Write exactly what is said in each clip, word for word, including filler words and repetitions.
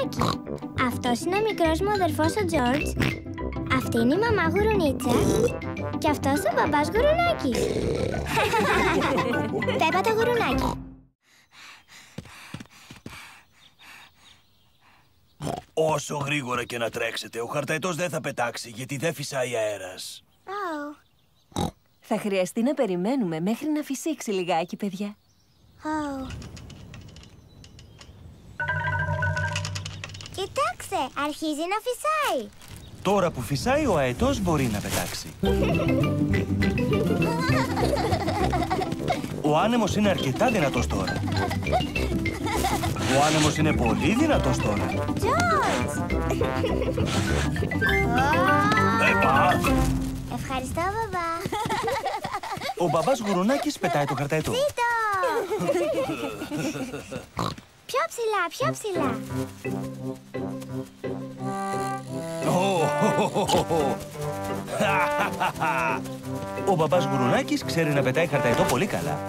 Γουρουνάκι. Αυτός είναι ο μικρός μου αδερφός ο Τζόρτζ. Αυτή είναι η μαμά Γουρουνίτσα. Και αυτός ο μπαμπάς Γουρουνάκης. Πέπα το γουρουνάκι. Όσο γρήγορα και να τρέξετε, ο χαρταετός δεν θα πετάξει, γιατί δεν φυσάει αέρας. Oh. Θα χρειαστεί να περιμένουμε μέχρι να φυσήξει λιγάκι, παιδιά. Oh. Κοιτάξτε, αρχίζει να φυσάει. Τώρα που φυσάει, ο αετός μπορεί να πετάξει. Ο άνεμος είναι αρκετά δυνατός τώρα. Ο άνεμος είναι πολύ δυνατός τώρα. Τζόρτζ! Πέπα! Ευχαριστώ, μπαμπά. Ο μπαμπάς Γουρουνάκης πετάει το χαρταετό. Ζήτω! Πιο ψηλά, πιο ψηλά. Ο μπαμπάς Γουρουνάκης ξέρει να πετάει χαρταετό πολύ καλά.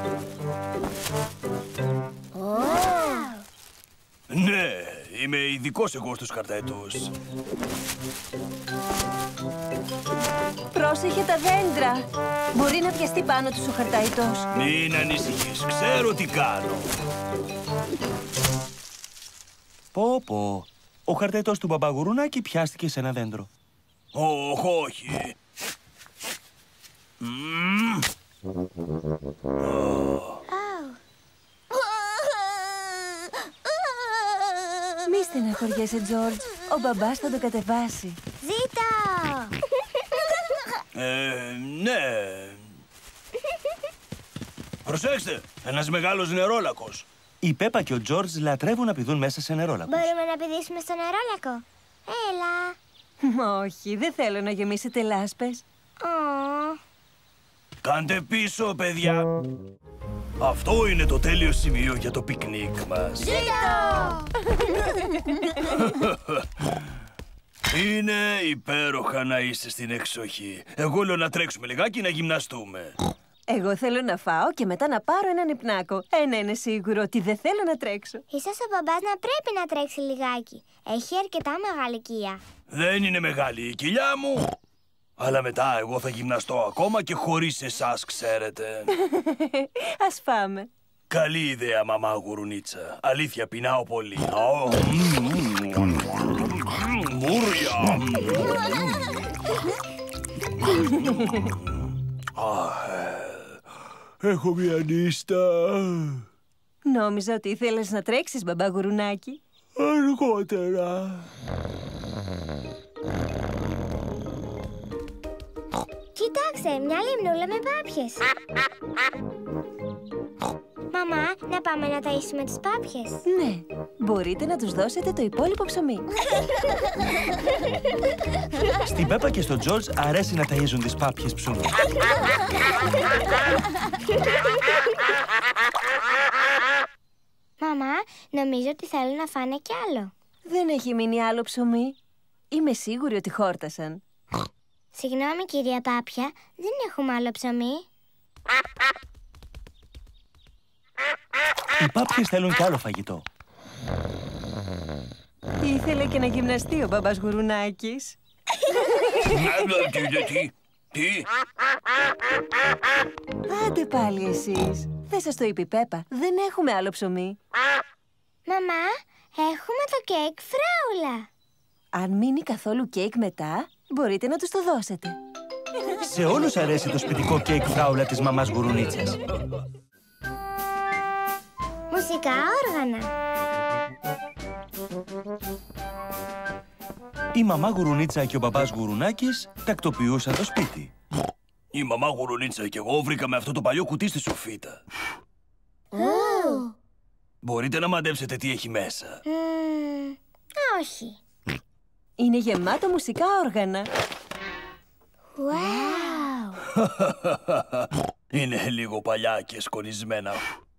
Oh. Ναι, είμαι ειδικός εγώ στους χαρταετούς. Πρόσεχε τα δέντρα. Μπορεί να πιαστεί πάνω τους ο χαρταετός. Μην ανησυχείς, ξέρω τι κάνω. Πω πω, ο χαρταετός του μπαμπά Γουρουνάκη πιάστηκε σε ένα δέντρο. Όχι, όχι. Mm. Oh. Μη στεναχωριέσαι, Τζόρτζ. Ο μπαμπάς θα το κατεβάσει. Ζήτω! Ε, ναι. Προσέξτε, ένας μεγάλος νερόλακος. Η Πέπα και ο Τζόρτζ λατρεύουν να πηδούν μέσα σε νερόλακους. Μπορούμε να πηδήσουμε στο νερόλακο. Έλα. Όχι, δεν θέλω να γεμίσετε λάσπες. Oh. Κάντε πίσω, παιδιά. Αυτό είναι το τέλειο σημείο για το πικνίκ μας. Ζήτω! Είναι υπέροχα να είστε στην εξοχή. Εγώ λέω να τρέξουμε λιγάκι να γυμναστούμε. Εγώ θέλω να φάω και μετά να πάρω έναν υπνάκο. Ένα είναι σίγουρο, ότι δεν θέλω να τρέξω. Ίσως ο μπαμπάς να πρέπει να τρέξει λιγάκι. Έχει αρκετά μεγάλη κοιλιά. Δεν είναι μεγάλη η κοιλιά μου. Αλλά μετά εγώ θα γυμναστώ ακόμα και χωρίς εσάς, ξέρετε. Ας πάμε. Καλή ιδέα, μαμά Γουρουνίτσα. Αλήθεια, πεινάω πολύ. Μούρια. Έχω μια νύστα. Νόμιζα ότι ήθελες να τρέξεις, μπαμπά Γουρουνάκη. Αργότερα. Κοιτάξτε, μια λιμνούλα με πάπιες. Μαμά, να πάμε να ταΐσουμε τις πάπιες. Ναι, μπορείτε να τους δώσετε το υπόλοιπο ψωμί. Στην Πέπα και στο Τζόρτζ αρέσει να ταΐζουν τις πάπιες ψωμί. Μαμά, νομίζω ότι θέλουν να φάνε κι άλλο. Δεν έχει μείνει άλλο ψωμί. Είμαι σίγουρη ότι χόρτασαν. Συγγνώμη, κυρία Πάπια, δεν έχουμε άλλο ψωμί. Οι πάπιες θέλουν κι άλλο φαγητό. Ήθελε και να γυμναστεί ο μπαμπάς Γουρουνάκης. Τι, τι. Άντε πάλι εσείς. Δεν σας το είπε η Πέπα. Δεν έχουμε άλλο ψωμί. Μαμά, έχουμε το κέικ φράουλα. Αν μείνει καθόλου κέικ μετά, μπορείτε να τους το δώσετε. Σε όλους αρέσει το σπιτικό κέικ φράουλα της μαμάς Γουρουνίτσας. Μουσικά όργανα. Η μαμά Γουρουνίτσα και ο μπαμπάς Γουρουνάκης τακτοποιούσαν το σπίτι. Η μαμά Γουρουνίτσα και εγώ βρήκαμε αυτό το παλιό κουτί στη σοφίτα. Oh. Μπορείτε να μαντέψετε τι έχει μέσα. Mm, όχι. Είναι γεμάτο μουσικά όργανα. Wow. Είναι λίγο παλιά και σκονισμένα.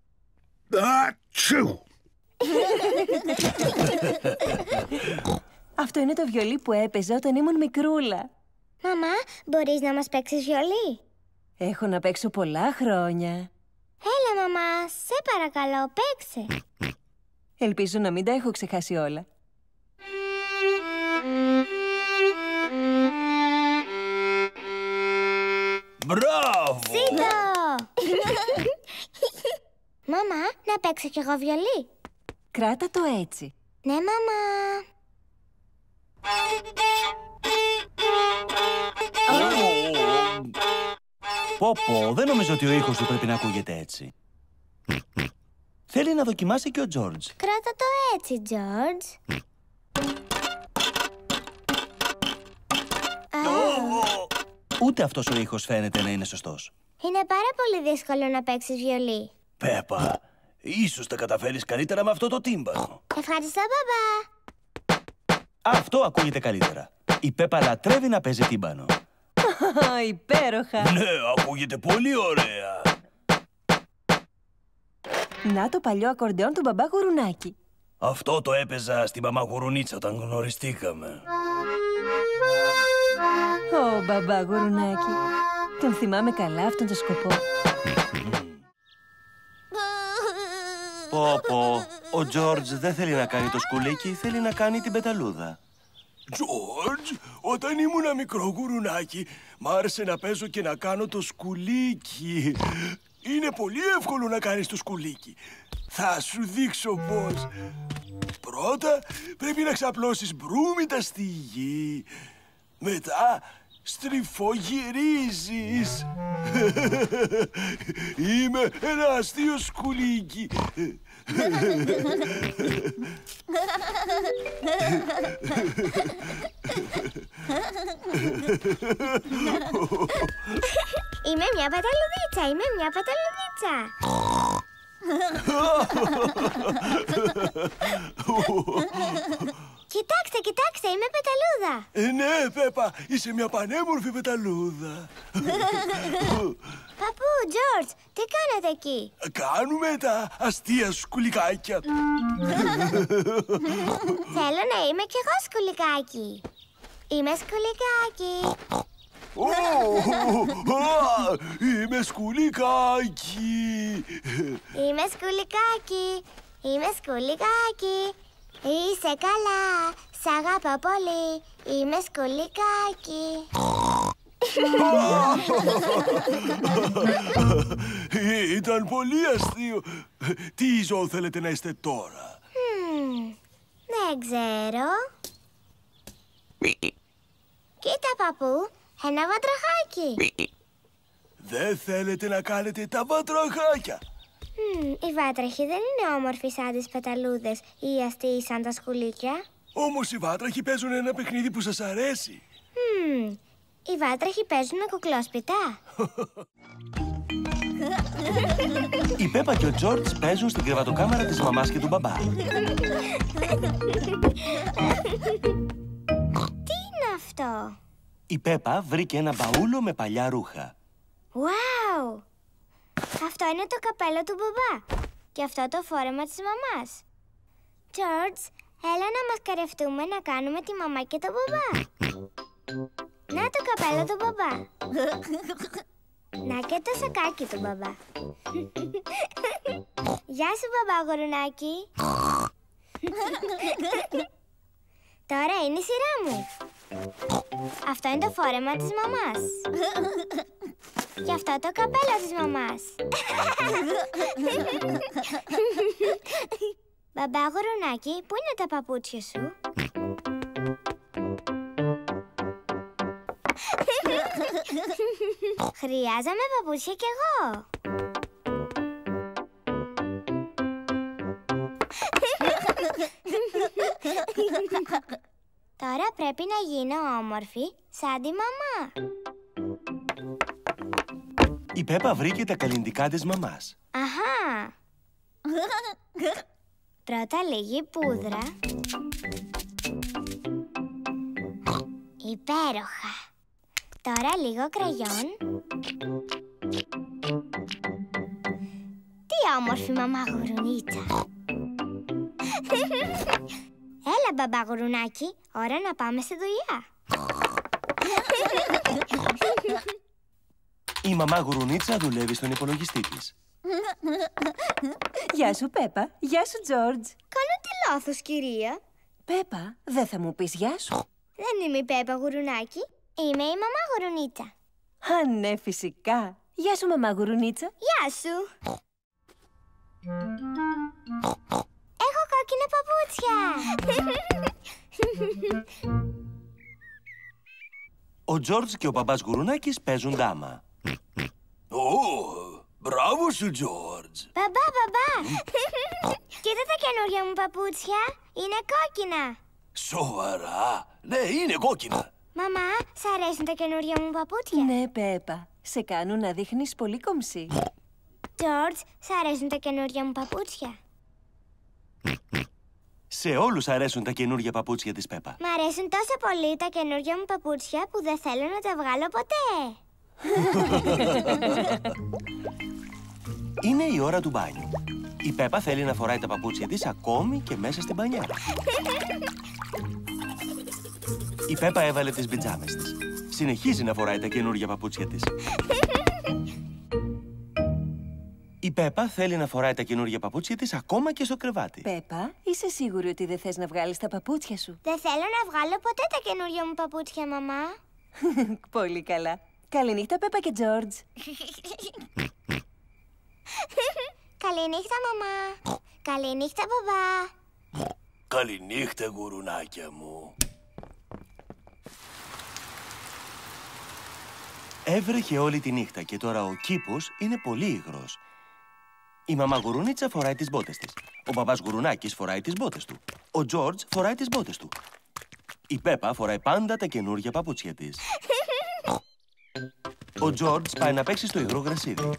Αυτό είναι το βιολί που έπαιζα όταν ήμουν μικρούλα. Μαμά, μπορείς να μας παίξεις βιολί? Έχω να παίξω πολλά χρόνια. Έλα, μαμά, σε παρακαλώ, παίξε. Ελπίζω να μην τα έχω ξεχάσει όλα. Μπράβο! Σίτο! Μαμά, να παίξω κι εγώ βιολί. Κράτα το έτσι. Ναι, μαμά. Πω πω, δεν νομίζω ότι ο ήχος του πρέπει να ακούγεται έτσι. Θέλει να δοκιμάσει και ο Τζόρτζ. Κράτα το έτσι, Τζόρτζ. Ούτε αυτός ο ήχος φαίνεται να είναι σωστός. Είναι πάρα πολύ δύσκολο να παίξεις βιολί. Πέπα, ίσως τα καταφέρεις καλύτερα με αυτό το τύμπανο. Ευχαριστώ, μπαμπά. Αυτό ακούγεται καλύτερα. Η Πέπα λατρεύει να παίζει τύμπανο. Υπέροχα! Ναι, ακούγεται πολύ ωραία. Να το παλιό ακορντεόν του μπαμπά Γουρουνάκη. Αυτό το έπαιζα στη μαμά Γουρουνίτσα όταν γνωριστήκαμε. Ω, μπαμπά Γουρουνάκη. Τον θυμάμαι καλά αυτόν τον σκοπό. Πω πω, ο Τζόρτζ δεν θέλει να κάνει το σκουλίκι, θέλει να κάνει την πεταλούδα. Τζόρτζ, όταν ήμουν μικρό γουρουνάκι, μ' άρεσε να παίζω και να κάνω το σκουλίκι. Είναι πολύ εύκολο να κάνεις το σκουλίκι. Θα σου δείξω πώς. Πρώτα πρέπει να ξαπλώσεις μπρούμητα στη γη. Μετά στριφογυρίζεις. Είμαι ένα αστείο σκουλίκι. Είμαι μια πεταλουδίτσα, είμαι μια πεταλουδίτσα. Κοιτάξτε, κοιτάξτε, είμαι πεταλούδα. Ε, ναι, Πέπα, είσαι μια πανέμορφη πεταλούδα. Παππού, Τζόρτζ, τι κάνετε εκεί? Κάνουμε τα αστεία σκουλικάκια. Θέλω να είμαι κι εγώ σκουλικάκι. Είμαι σκουλικάκι. Ω, α, είμαι σκουλικάκι. Είμαι σκουλικάκι. Είμαι σκουλικάκι. Είσαι καλά. Σ' αγαπώ πολύ. Είμαι σκουλικάκι. Ήταν πολύ αστείο. Τι ζώο θέλετε να είστε τώρα? Μμμ, δεν ξέρω. Κοίτα, παππού, ένα βατραχάκι. Δεν θέλετε να κάνετε τα βατραχάκια? Μμμ, οι βάτραχοι δεν είναι όμορφοι σαν τις πεταλούδες ή αστείοι σαν τα σκουλίκια. Όμως οι βάτραχοι παίζουν ένα παιχνίδι που σας αρέσει. Μμμ, οι βάτραχοι παίζουν κουκλόσπιτα. Η Πέπα και ο Τζόρτζ παίζουν στην κρεβατοκάμαρα της μαμάς και του μπαμπά. Τι είναι αυτό? Η Πέπα βρήκε ένα μπαούλο με παλιά ρούχα. Wow! Αυτό είναι το καπέλο του μπαμπά. Και αυτό το φόρεμα της μαμάς. Τζόρτζ, έλα να μασκαρευτούμε να κάνουμε τη μαμά και τον μπαμπά. Να το καπέλο του μπαμπά. Να και το σακάκι του μπαμπά. Γεια σου, μπαμπά γουρουνάκι. Τώρα είναι η σειρά μου. Αυτό είναι το φόρεμα της μαμάς. Και αυτό το καπέλο της μαμάς. Μπαμπά γουρουνάκι, πού είναι τα παπούτσια σου? Χρειάζομαι παπούτσια κι εγώ. Τώρα πρέπει να γίνω όμορφη σαν τη μαμά. Η Πέπα βρήκε τα καλλυντικά της μαμάς. Αχα! Πρώτα λίγη πούδρα. Υπέροχα! Τώρα λίγο κραγιόν. Τι όμορφη μαμά γουρουνίτσα! Έλα, μπαμπά γουρουνάκι, ώρα να πάμε στη δουλειά. Η μαμά Γουρουνίτσα δουλεύει στον υπολογιστή της. Γεια σου, Πέπα. Γεια σου, Τζόρτζ. Κάνω τι λάθος, κυρία? Πέπα, δεν θα μου πεις γεια σου? Δεν είμαι η Πέπα Γουρουνάκι. Είμαι η μαμά Γουρουνίτσα. Α, ναι, φυσικά. Γεια σου, μαμά Γουρουνίτσα. Γεια σου. Έχω κόκκινα παπούτσια. Ο Τζόρτζ και ο μπαμπάς Γουρουνάκης παίζουν ντάμα. Ω, μπράβο σου, Τζόρτζ. Μπαμπά, μπαμπά. Κοίτα τα καινούργια μου παπούτσια. Είναι κόκκινα. Σοβαρά? Ναι, είναι κόκκινα. Μαμά, σ' αρέσουν τα καινούργια μου παπούτσια? Ναι, Πέπα. Σε κάνουν να δείχνεις πολύ κομψή. Τζόρτζ, σ' αρέσουν τα καινούργια μου παπούτσια? Σε όλους αρέσουν τα καινούργια παπούτσια της Πέπα. Μ' αρέσουν τόσο πολύ τα καινούργια μου παπούτσια που δεν θέλω να τα βγάλω ποτέ. Είναι η ώρα του μπάνιου. Η Πέπα θέλει να φοράει τα παπούτσια της ακόμη και μέσα στην μπανιέρα. Η Πέπα έβαλε τις πιτζάμες της. Συνεχίζει να φοράει τα καινούργια παπούτσια της. Η Πέπα θέλει να φοράει τα καινούργια παπούτσια της ακόμα και στο κρεβάτι. Πέπα, είσαι σίγουρη ότι δεν θες να βγάλεις τα παπούτσια σου? Δεν θέλω να βγάλω ποτέ τα καινούργια μου παπούτσια, μαμά. Πολύ καλά. Καληνύχτα, Πέπα και Τζόρτζ. Καληνύχτα, μαμά. Καληνύχτα, μπαμπά. Καληνύχτα, γουρουνάκια μου. Έβρεχε όλη τη νύχτα και τώρα ο κήπος είναι πολύ υγρός. Η μαμά Γουρούνιτσα φοράει τις μπότες της. Ο μπαμπάς Γουρουνάκης φοράει τις μπότες του. Ο Τζόρτζ φοράει τις μπότες του. Η Πέπα φοράει πάντα τα καινούργια παπούτσια της. Ο Τζόρτζ πάει να παίξει στο υγρό γρασίδι.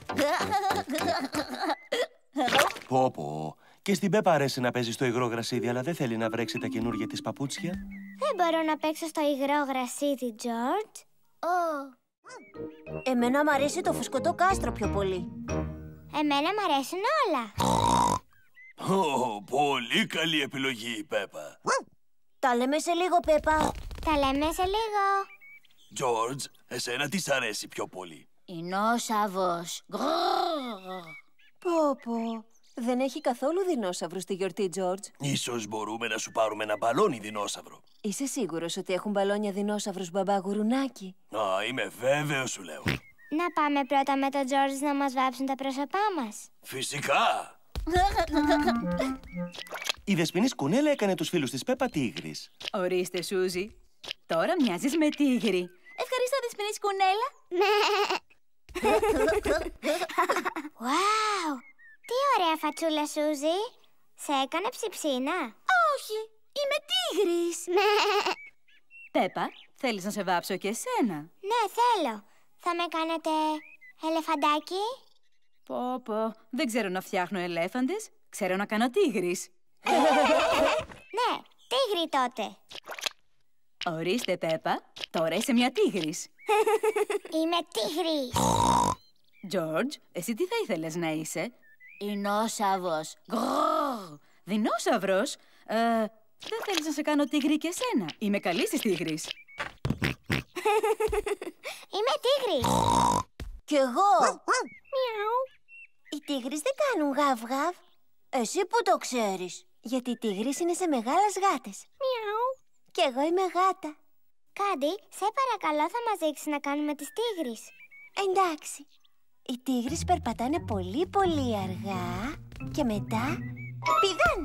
Πω πω. Και στην Πέπα αρέσει να παίζει στο υγρό γρασίδι, αλλά δεν θέλει να βρέξει τα καινούργια της παπούτσια. Δεν μπορώ να παίξω στο υγρό γρασίδι, Τζόρτζ. Oh. Εμένα μ' αρέσει το φουσκωτό κάστρο πιο πολύ. Εμένα μ' αρέσουν όλα. Oh, πολύ καλή επιλογή η Πέπα. Τα λέμε σε λίγο, Πέπα. Τα λέμε σε λίγο. Τζόρτζ, εσένα τι σ' αρέσει πιο πολύ? Δεινόσαυρος. Πω πω. Δεν έχει καθόλου δεινόσαυρους στη γιορτή, Τζόρτζ. Ίσως μπορούμε να σου πάρουμε ένα μπαλόνι δεινόσαυρο. Είσαι σίγουρος ότι έχουν μπαλόνια δεινόσαυρους, μπαμπά Γουρουνάκη? Α, είμαι βέβαιος, σου λέω. Να πάμε πρώτα με τον Τζόρτζ να μας βάψουν τα πρόσωπά μας. Φυσικά. Η Δεσποινής Κουνέλα έκανε τους φίλους της Πέπα τίγρης. Ορίστε, Σούζη. Τώρα μοιάζεις με τίγρη. Ευχαριστώ, Δεσποινής Κουνέλα. Wow! Τι ωραία φατσούλα, Σούζη. Σε έκανε ψιψίνα? Όχι, είμαι τίγρης. Πέπα, θέλεις να σε βάψω και εσένα? Ναι, θέλω. Θα με κάνετε ελεφαντάκι? Πω πω, δεν ξέρω να φτιάχνω ελέφαντες. Ξέρω να κάνω τίγρης. Ναι, τίγρη τότε. Ορίστε, Πέπα, τώρα είσαι μια τίγρης. Είμαι τίγρης. Τζόρτζ, εσύ τι θα ήθελες να είσαι? Δεινόσαυρος. Δεινόσαυρος? Ε, δεν θέλεις να σε κάνω τίγρη και εσένα? Είμαι καλή στις τίγρης. Είμαι τίγρης. Κι εγώ. Μιαου. Οι τίγρεις δεν κάνουν γαβ-γαβ. Εσύ που το ξέρεις? Γιατί οι τίγρεις είναι σε μεγάλες γάτες. Μιαου. Κι εγώ είμαι γάτα. Κάντι, σε παρακαλώ, θα μας δείξεις να κάνουμε τις τίγρεις. Εντάξει. Οι τίγρεις περπατάνε πολύ πολύ αργά και μετά πηδάνε.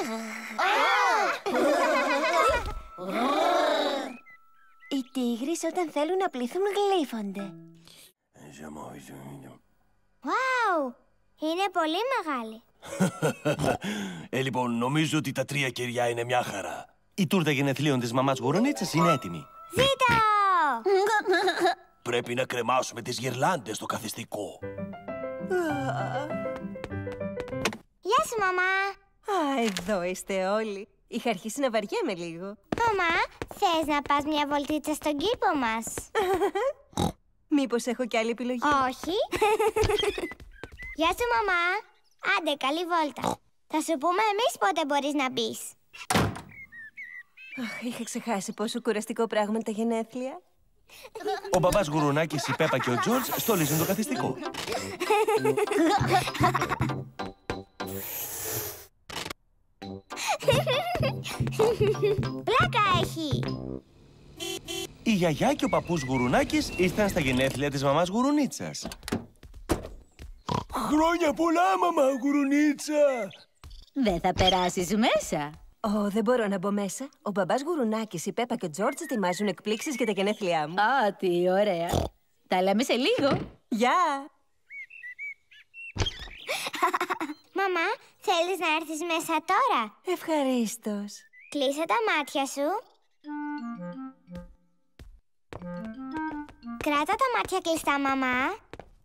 Οι τίγρεις όταν θέλουν να πληθούν γλύφονται. Wow! Είναι πολύ μεγάλη. Ε, λοιπόν, νομίζω ότι τα τρία κεριά είναι μια χαρά. Η τούρτα γενεθλίων της μαμάς Γουρουνίτσας είναι έτοιμη. Ζήτω! Πρέπει να κρεμάσουμε τις γυρλάντες στο καθιστικό. Γεια σου, μαμά. Α, εδώ είστε όλοι. Είχα αρχίσει να βαριέμαι λίγο. Μαμά, θες να πας μια βολτίτσα στον κήπο μας? Μήπως έχω κι άλλη επιλογή? Όχι. Γεια σου, μαμά. Άντε, καλή βόλτα. Θα σου πούμε εμείς πότε μπορείς να μπεις. Αχ, είχα ξεχάσει πόσο κουραστικό πράγμα είναι τα γενέθλια. Ο μπαμπάς Γουρουνάκης, η Πέπα και ο Τζόρτζ στολίζουν το καθιστικό. Πλάκα έχει. Η γιαγιά και ο παππούς Γουρουνάκης ήρθαν στα γενέθλια της μαμάς Γουρουνίτσας. Χρόνια πολλά, μαμά Γουρουνίτσα! Δεν θα περάσεις μέσα. Ω, δεν μπορώ να μπω μέσα. Ο μπαμπάς Γουρουνάκης, η Πέπα και ο Τζόρτζ ετοιμάζουν εκπλήξεις για τα γενέθλιά μου. Α, τι ωραία. Τα λέμε σε λίγο. Γεια! Μαμά, θέλεις να έρθεις μέσα τώρα? Ευχαρίστως. Κλείσε τα μάτια σου. Κράτα τα μάτια κλειστά, μαμά.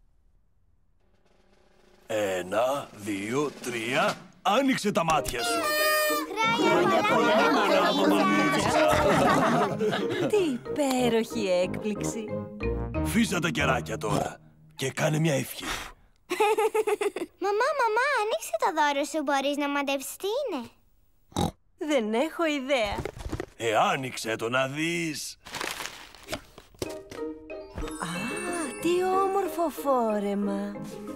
Ένα, δύο, τρία. Άνοιξε τα μάτια σου. Χρόνια πολλά, Γουρουνίτσα! Τι υπέροχη έκπληξη. Φύσα τα κεράκια τώρα και κάνε μια ευχή. Μαμά, μαμά, άνοιξε το δώρο σου. Μπορείς να μαντέψεις τι είναι? Δεν έχω ιδέα. Ε, άνοιξε το να δεις. Α, τι όμορφο φόρεμα.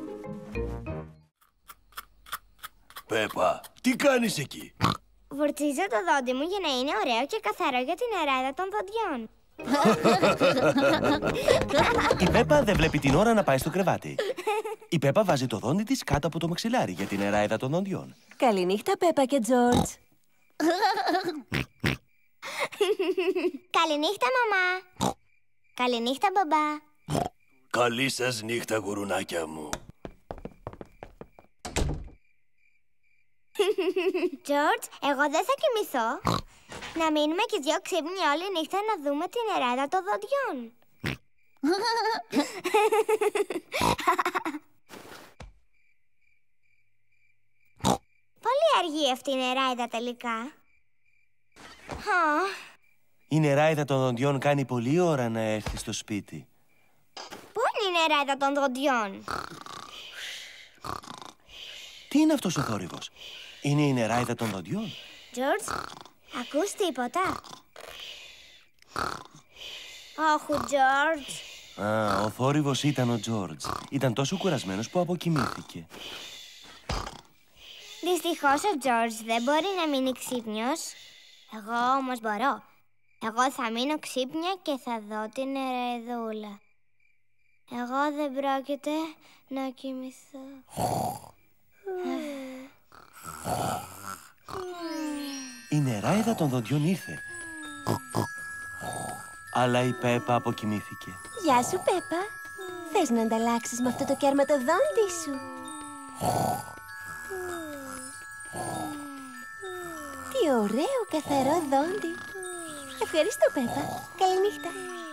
Πέπα, τι κάνεις εκεί? Βουρτσίζω το δόντι μου για να είναι ωραίο και καθαρό για την εράδα των δοντιών. Η Πέπα δεν βλέπει την ώρα να πάει στο κρεβάτι. Η Πέπα βάζει το δόντι της κάτω από το μαξιλάρι για την εράιδα των δοντιών. Καληνύχτα, Πέπα και Τζόρτζ. Καληνύχτα, μαμά. Καληνύχτα, μπαμπά. Καλή σας νύχτα, γουρουνάκια μου. Τζόρτζ, εγώ δεν θα κοιμηθώ. Να μείνουμε και δυο ξύπνοι όλη νύχτα να δούμε την εράδα των δοντιών. Πολύ αργή αυτή η νεράιδα τελικά. Η νεράιδα των δοντιών κάνει πολλή ώρα να έρθει στο σπίτι. Πού είναι η νεράιδα των δοντιών? Τι είναι αυτός ο θόρυβος? Είναι η νεράιδα των δοντιών. Τζόρτζ, ακούς τίποτα? Όχου, Τζόρτζ. Α, ο θόρυβος ήταν ο Τζόρτζ. Ήταν τόσο κουρασμένος που αποκοιμήθηκε. Δυστυχώς ο Τζόρτζ δεν μπορεί να μείνει ξύπνιος. Εγώ όμως μπορώ. Εγώ θα μείνω ξύπνια και θα δω την ερεδούλα. Εγώ δεν πρόκειται να κοιμηθώ. Η νεράιδα των δοντιών ήρθε. Αλλά η Πέπα αποκοιμήθηκε. Γεια σου, Πέπα. Θες να ανταλλάξεις με αυτό το κέρμα το δόντι σου? Τι ωραίο καθαρό δόντι. Ευχαριστώ, Πέπα. Καληνύχτα.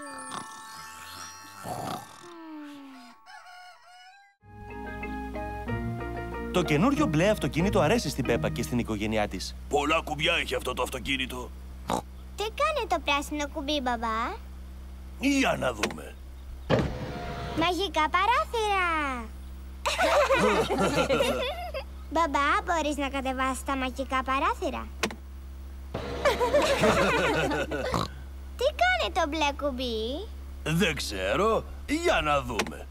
Το καινούριο μπλε αυτοκίνητο αρέσει στην Πέπα και στην οικογένειά της. Πολλά κουμπιά έχει αυτό το αυτοκίνητο. Τι κάνει το πράσινο κουμπί, μπαμπά? Για να δούμε. Μαγικά παράθυρα! Μπαμπά, μπορείς να κατεβάσεις τα μαγικά παράθυρα? Τι κάνει το μπλε κουμπί? Δεν ξέρω. Για να δούμε.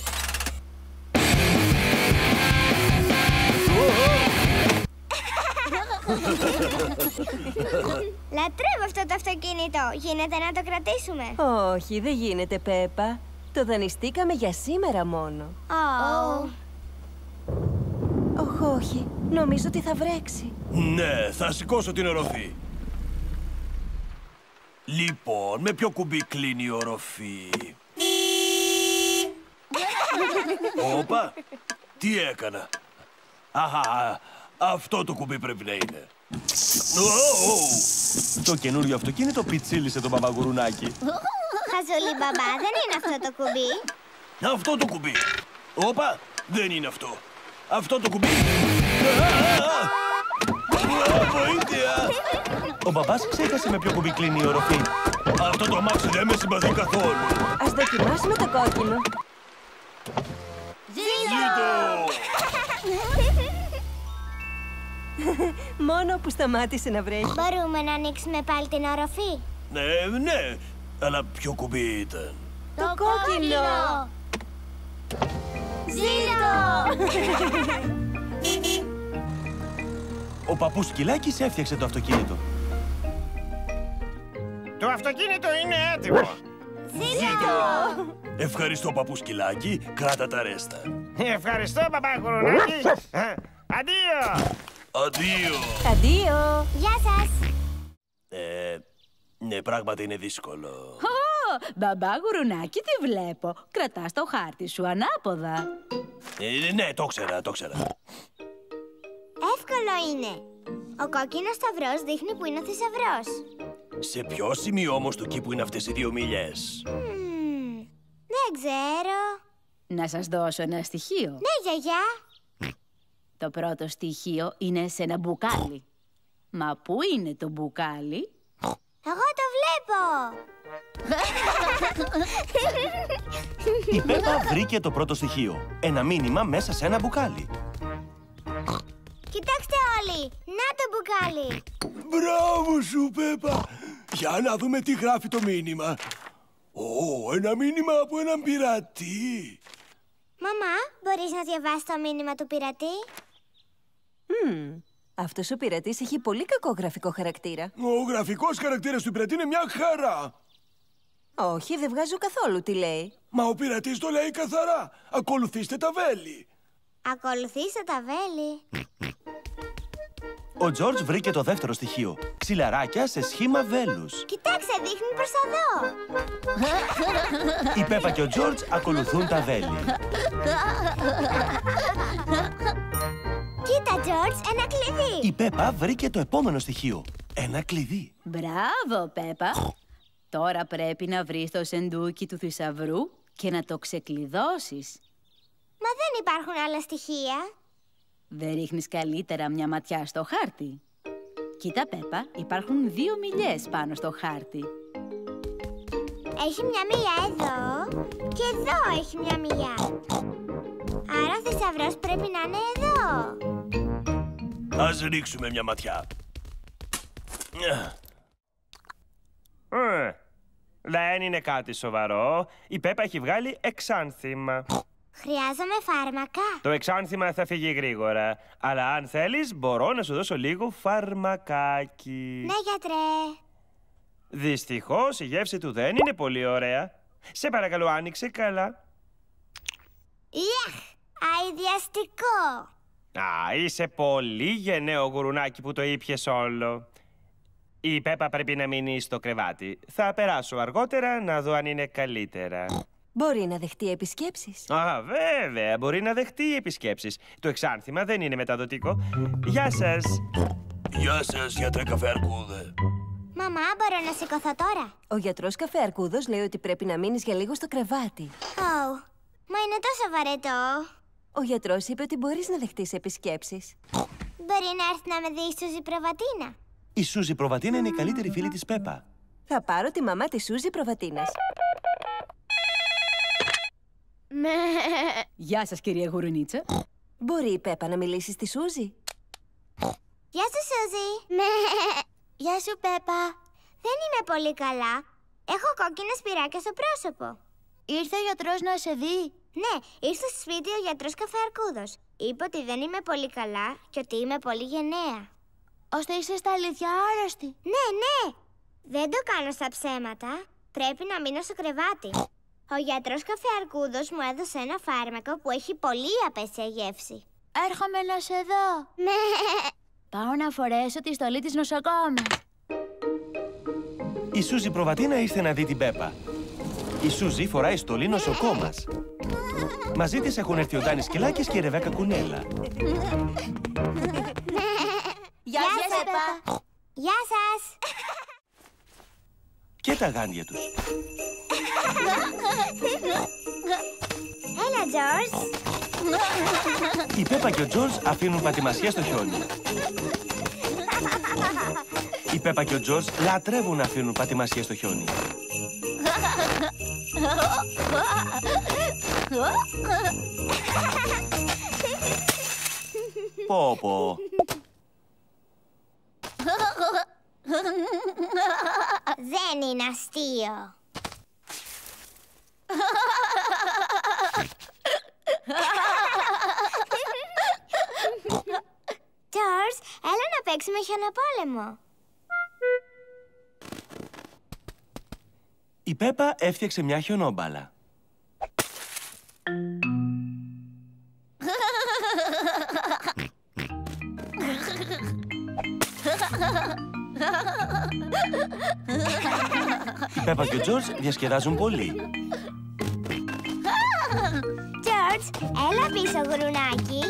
Λατρεύω αυτό το αυτοκίνητο. Γίνεται να το κρατήσουμε? Όχι, δεν γίνεται, Πέπα. Το δανειστήκαμε για σήμερα μόνο. Oh. Οχ, όχι. Νομίζω ότι θα βρέξει. Ναι, θα σηκώσω την οροφή. Λοιπόν, με ποιο κουμπί κλείνει η οροφή? Όπα, τι έκανα? Αχα, αυτό το κουμπί πρέπει να είναι. Το καινούριο αυτοκίνητο πιτσίλησε τον Παπαγουρουνάκη. Χαζούλη, μπαμπά, δεν είναι αυτό το κουμπί. Αυτό το κουμπί. Όπα, δεν είναι αυτό. Αυτό το κουμπί. Βοήθεια! Ο μπαμπάς ξέχασε με ποιο κουμπί κλείνει η οροφή. Αυτό το αμάξι δεν με συμπαθεί καθόλου. Ας δοκιμάσουμε το κόκκινο. Ζήτω! Μόνο που σταμάτησε να βρέχει. Μπορούμε να ανοίξουμε πάλι την οροφή? Ναι, ναι. Αλλά ποιο κουμπί ήταν? Το κόκκινο! Ζήτω! Ο παππούς Σκυλάκης έφτιαξε το αυτοκίνητο. Το αυτοκίνητο είναι έτοιμο. Ζήτω! Ευχαριστώ, παππούσκυλάκι. Κράτα τα ρέστα. Ευχαριστώ, παπά Γουρουνάκη. Αντίο. Αντίο. Αντίο! Γεια σας! Ε, ναι, πράγματι είναι δύσκολο. Ω, μπαμπά Γουρουνάκη, τι βλέπω. Κρατάς το χάρτη σου ανάποδα. Ε, ναι, το ξέρα, το ξέρα. Εύκολο είναι. Ο κόκκινος σταυρός δείχνει που είναι ο θησαυρός. Σε ποιο σημείο όμως του κήπου είναι αυτές οι δύο μιλιές? Μμμ, δεν ξέρω. Να σας δώσω ένα στοιχείο. Ναι, γιαγιά. Το πρώτο στοιχείο είναι σε ένα μπουκάλι. Μα πού είναι το μπουκάλι? Εγώ το βλέπω. Η Πέπα βρήκε το πρώτο στοιχείο. Ένα μήνυμα μέσα σε ένα μπουκάλι. Κοιτάξτε όλοι. Να το μπουκάλι. Μπράβο σου, Πέπα. Για να δούμε τι γράφει το μήνυμα. Ω, ένα μήνυμα από έναν πειρατή. Μαμά, μπορείς να διαβάσεις το μήνυμα του πειρατή? Mm. Αυτός ο πειρατής έχει πολύ κακό γραφικό χαρακτήρα. Ο γραφικός χαρακτήρας του πειρατή είναι μια χαρά. Όχι, δεν βγάζω καθόλου τι λέει. Μα ο πειρατής το λέει καθαρά. Ακολουθήστε τα βέλη. Ακολουθήστε τα βέλη. Ο Τζορτζ βρήκε το δεύτερο στοιχείο. Ξυλαράκια σε σχήμα βέλους. Κοιτάξτε, δείχνει προς τα δω. Η Πέπα και ο Τζορτζ ακολουθούν τα βέλη. Κοίτα, Τζορτζ, ένα κλειδί. Η Πέπα βρήκε το επόμενο στοιχείο. Ένα κλειδί. Μπράβο, Πέπα. Τώρα πρέπει να βρεις το σεντούκι του θησαυρού και να το ξεκλειδώσεις. Μα δεν υπάρχουν άλλα στοιχεία. Δεν ρίχνεις καλύτερα μια ματιά στο χάρτη? Κοίτα, Πέπα, υπάρχουν δύο μιλιές πάνω στο χάρτη. Έχει μια μιλιά εδώ και εδώ έχει μια μιλιά. Άρα ο θησαυρός πρέπει να είναι εδώ. Ας ρίξουμε μια ματιά. Ε, δεν είναι κάτι σοβαρό. Η Πέπα έχει βγάλει εξάνθημα. Χρειάζομαι φάρμακα. Το εξάνθημα θα φύγει γρήγορα. Αλλά αν θέλεις, μπορώ να σου δώσω λίγο φαρμακάκι. Ναι, γιατρέ. Δυστυχώς, η γεύση του δεν είναι πολύ ωραία. Σε παρακαλώ, άνοιξε καλά. Ιαχ, αηδιαστικό. Α, είσαι πολύ γενναίο, Γουρουνάκι, που το ήπιες όλο. Η Πέπα πρέπει να μείνει στο κρεβάτι. Θα περάσω αργότερα να δω αν είναι καλύτερα. Μπορεί να δεχτεί επισκέψεις. Α, βέβαια, μπορεί να δεχτεί επισκέψεις. Το εξάνθημα δεν είναι μεταδοτικό. Γεια σας. Γεια σας, γιατρέ Καφεαρκούδε. Μαμά, μπορώ να σηκωθώ τώρα? Ο γιατρός Καφεαρκούδος λέει ότι πρέπει να μείνεις για λίγο στο κρεβάτι. Ω, μα είναι τόσο βαρετό. Ο γιατρός είπε ότι μπορείς να δεχτείς επισκέψεις. Μπορεί να έρθει να με δει η Σούζη Προβατίνα. Η Σούζη Προβατίνα είναι η καλύτερη φίλη της Πέπα. Θα πάρω τη μαμά της Σούζη Προβατίνας. Γεια σας, κυρία Γουρουνίτσα. Μπορεί η Πέπα να μιλήσει στη Σούζη? Γεια σου, Σούζη. Γεια σου, Πέπα. Δεν είμαι πολύ καλά. Έχω κόκκινα σπυράκια στο πρόσωπο. Ήρθε ο γιατρός να σε δει. Ναι, ήρθε στο σπίτι ο γιατρός Καφεαρκούδος. Είπε ότι δεν είμαι πολύ καλά και ότι είμαι πολύ γενναία. Ώστε είσαι στα αλήθεια άρρωστη. Ναι, ναι. Δεν το κάνω στα ψέματα. Πρέπει να μείνω στο κρεβάτι. Ο γιατρός Καφεαρκούδος μου έδωσε ένα φάρμακο που έχει πολύ απέσια γεύση. Έρχομαι να σε δω. Πάω να φορέσω τη στολή της νοσοκόμης. Η Σούζη Προβατίνα ήρθε να δει την Πέπα. Η Σούζη φοράει στολή νοσοκόμας. Μαζί της έχουν έρθει ο Ντάνης Σκυλάκης και η Ρεβέκα Κουνέλα. Γεια σας, Πέπα. Γεια σας. Και τα γάντια τους. Έλα, Τζορτζ. Η Πέπα και ο Τζορτζ αφήνουν πατημασιά στο χιόνι. Η Πέπα και ο Τζορτζ λατρεύουν να αφήνουν πατημασιά στο χιόνι. Πω πω. Δεν είναι αστείο. Τζορτζ, έλα να παίξουμε χιονοπόλεμο. Η Πέπα έφτιαξε μια χιονόμπαλα. Η Πέπα και ο Τζορτζ διασκεδάζουν πολύ. Τζορτζ, έλα πίσω, γουρουνάκι.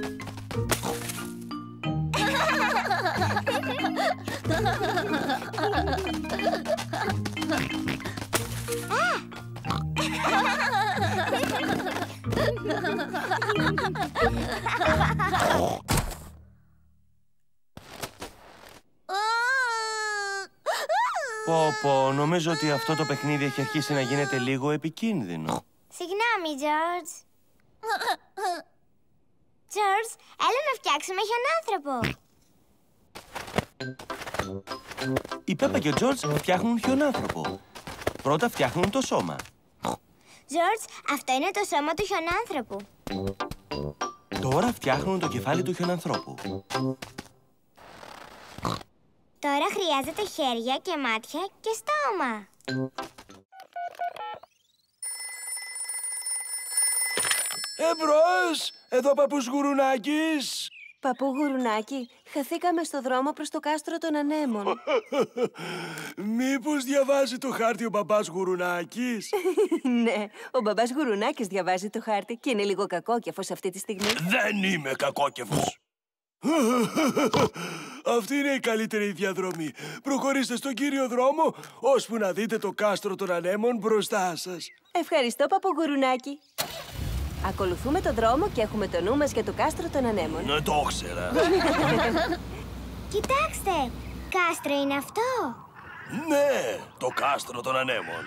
Πω πω, νομίζω ότι αυτό το παιχνίδι έχει αρχίσει να γίνεται λίγο επικίνδυνο. Συγγνώμη, Τζορτζ. Τζορτζ, έλα να φτιάξουμε χιονάνθρωπο. Η Πέπα και ο Τζορτζ φτιάχνουν χιονάνθρωπο. Πρώτα φτιάχνουν το σώμα. Τζορτζ, αυτό είναι το σώμα του χιονάνθρωπου. Τώρα φτιάχνουν το κεφάλι του χιονανθρώπου. Τώρα χρειάζεται χέρια και μάτια και στόμα. Εμπρός! Εδώ παππούς Γουρουνάκης! Παππού Γουρουνάκη, χαθήκαμε στο δρόμο προς το κάστρο των ανέμων. Μήπως διαβάζει το χάρτη ο μπαμπάς Γουρουνάκης? Ναι, ο μπαμπάς Γουρουνάκης διαβάζει το χάρτη και είναι λίγο κακόκεφος αυτή τη στιγμή. Δεν είμαι κακόκεφος. Αυτή είναι η καλύτερη διαδρομή. Προχωρήστε στον κύριο δρόμο, ώσπου να δείτε το κάστρο των ανέμων μπροστά σας. Ευχαριστώ, παππού Γουρουνάκη. Ακολουθούμε τον δρόμο και έχουμε το νου μας για το κάστρο των ανέμων. Να το ήξερα. Κοιτάξτε, κάστρο είναι αυτό. Ναι, το κάστρο των ανέμων.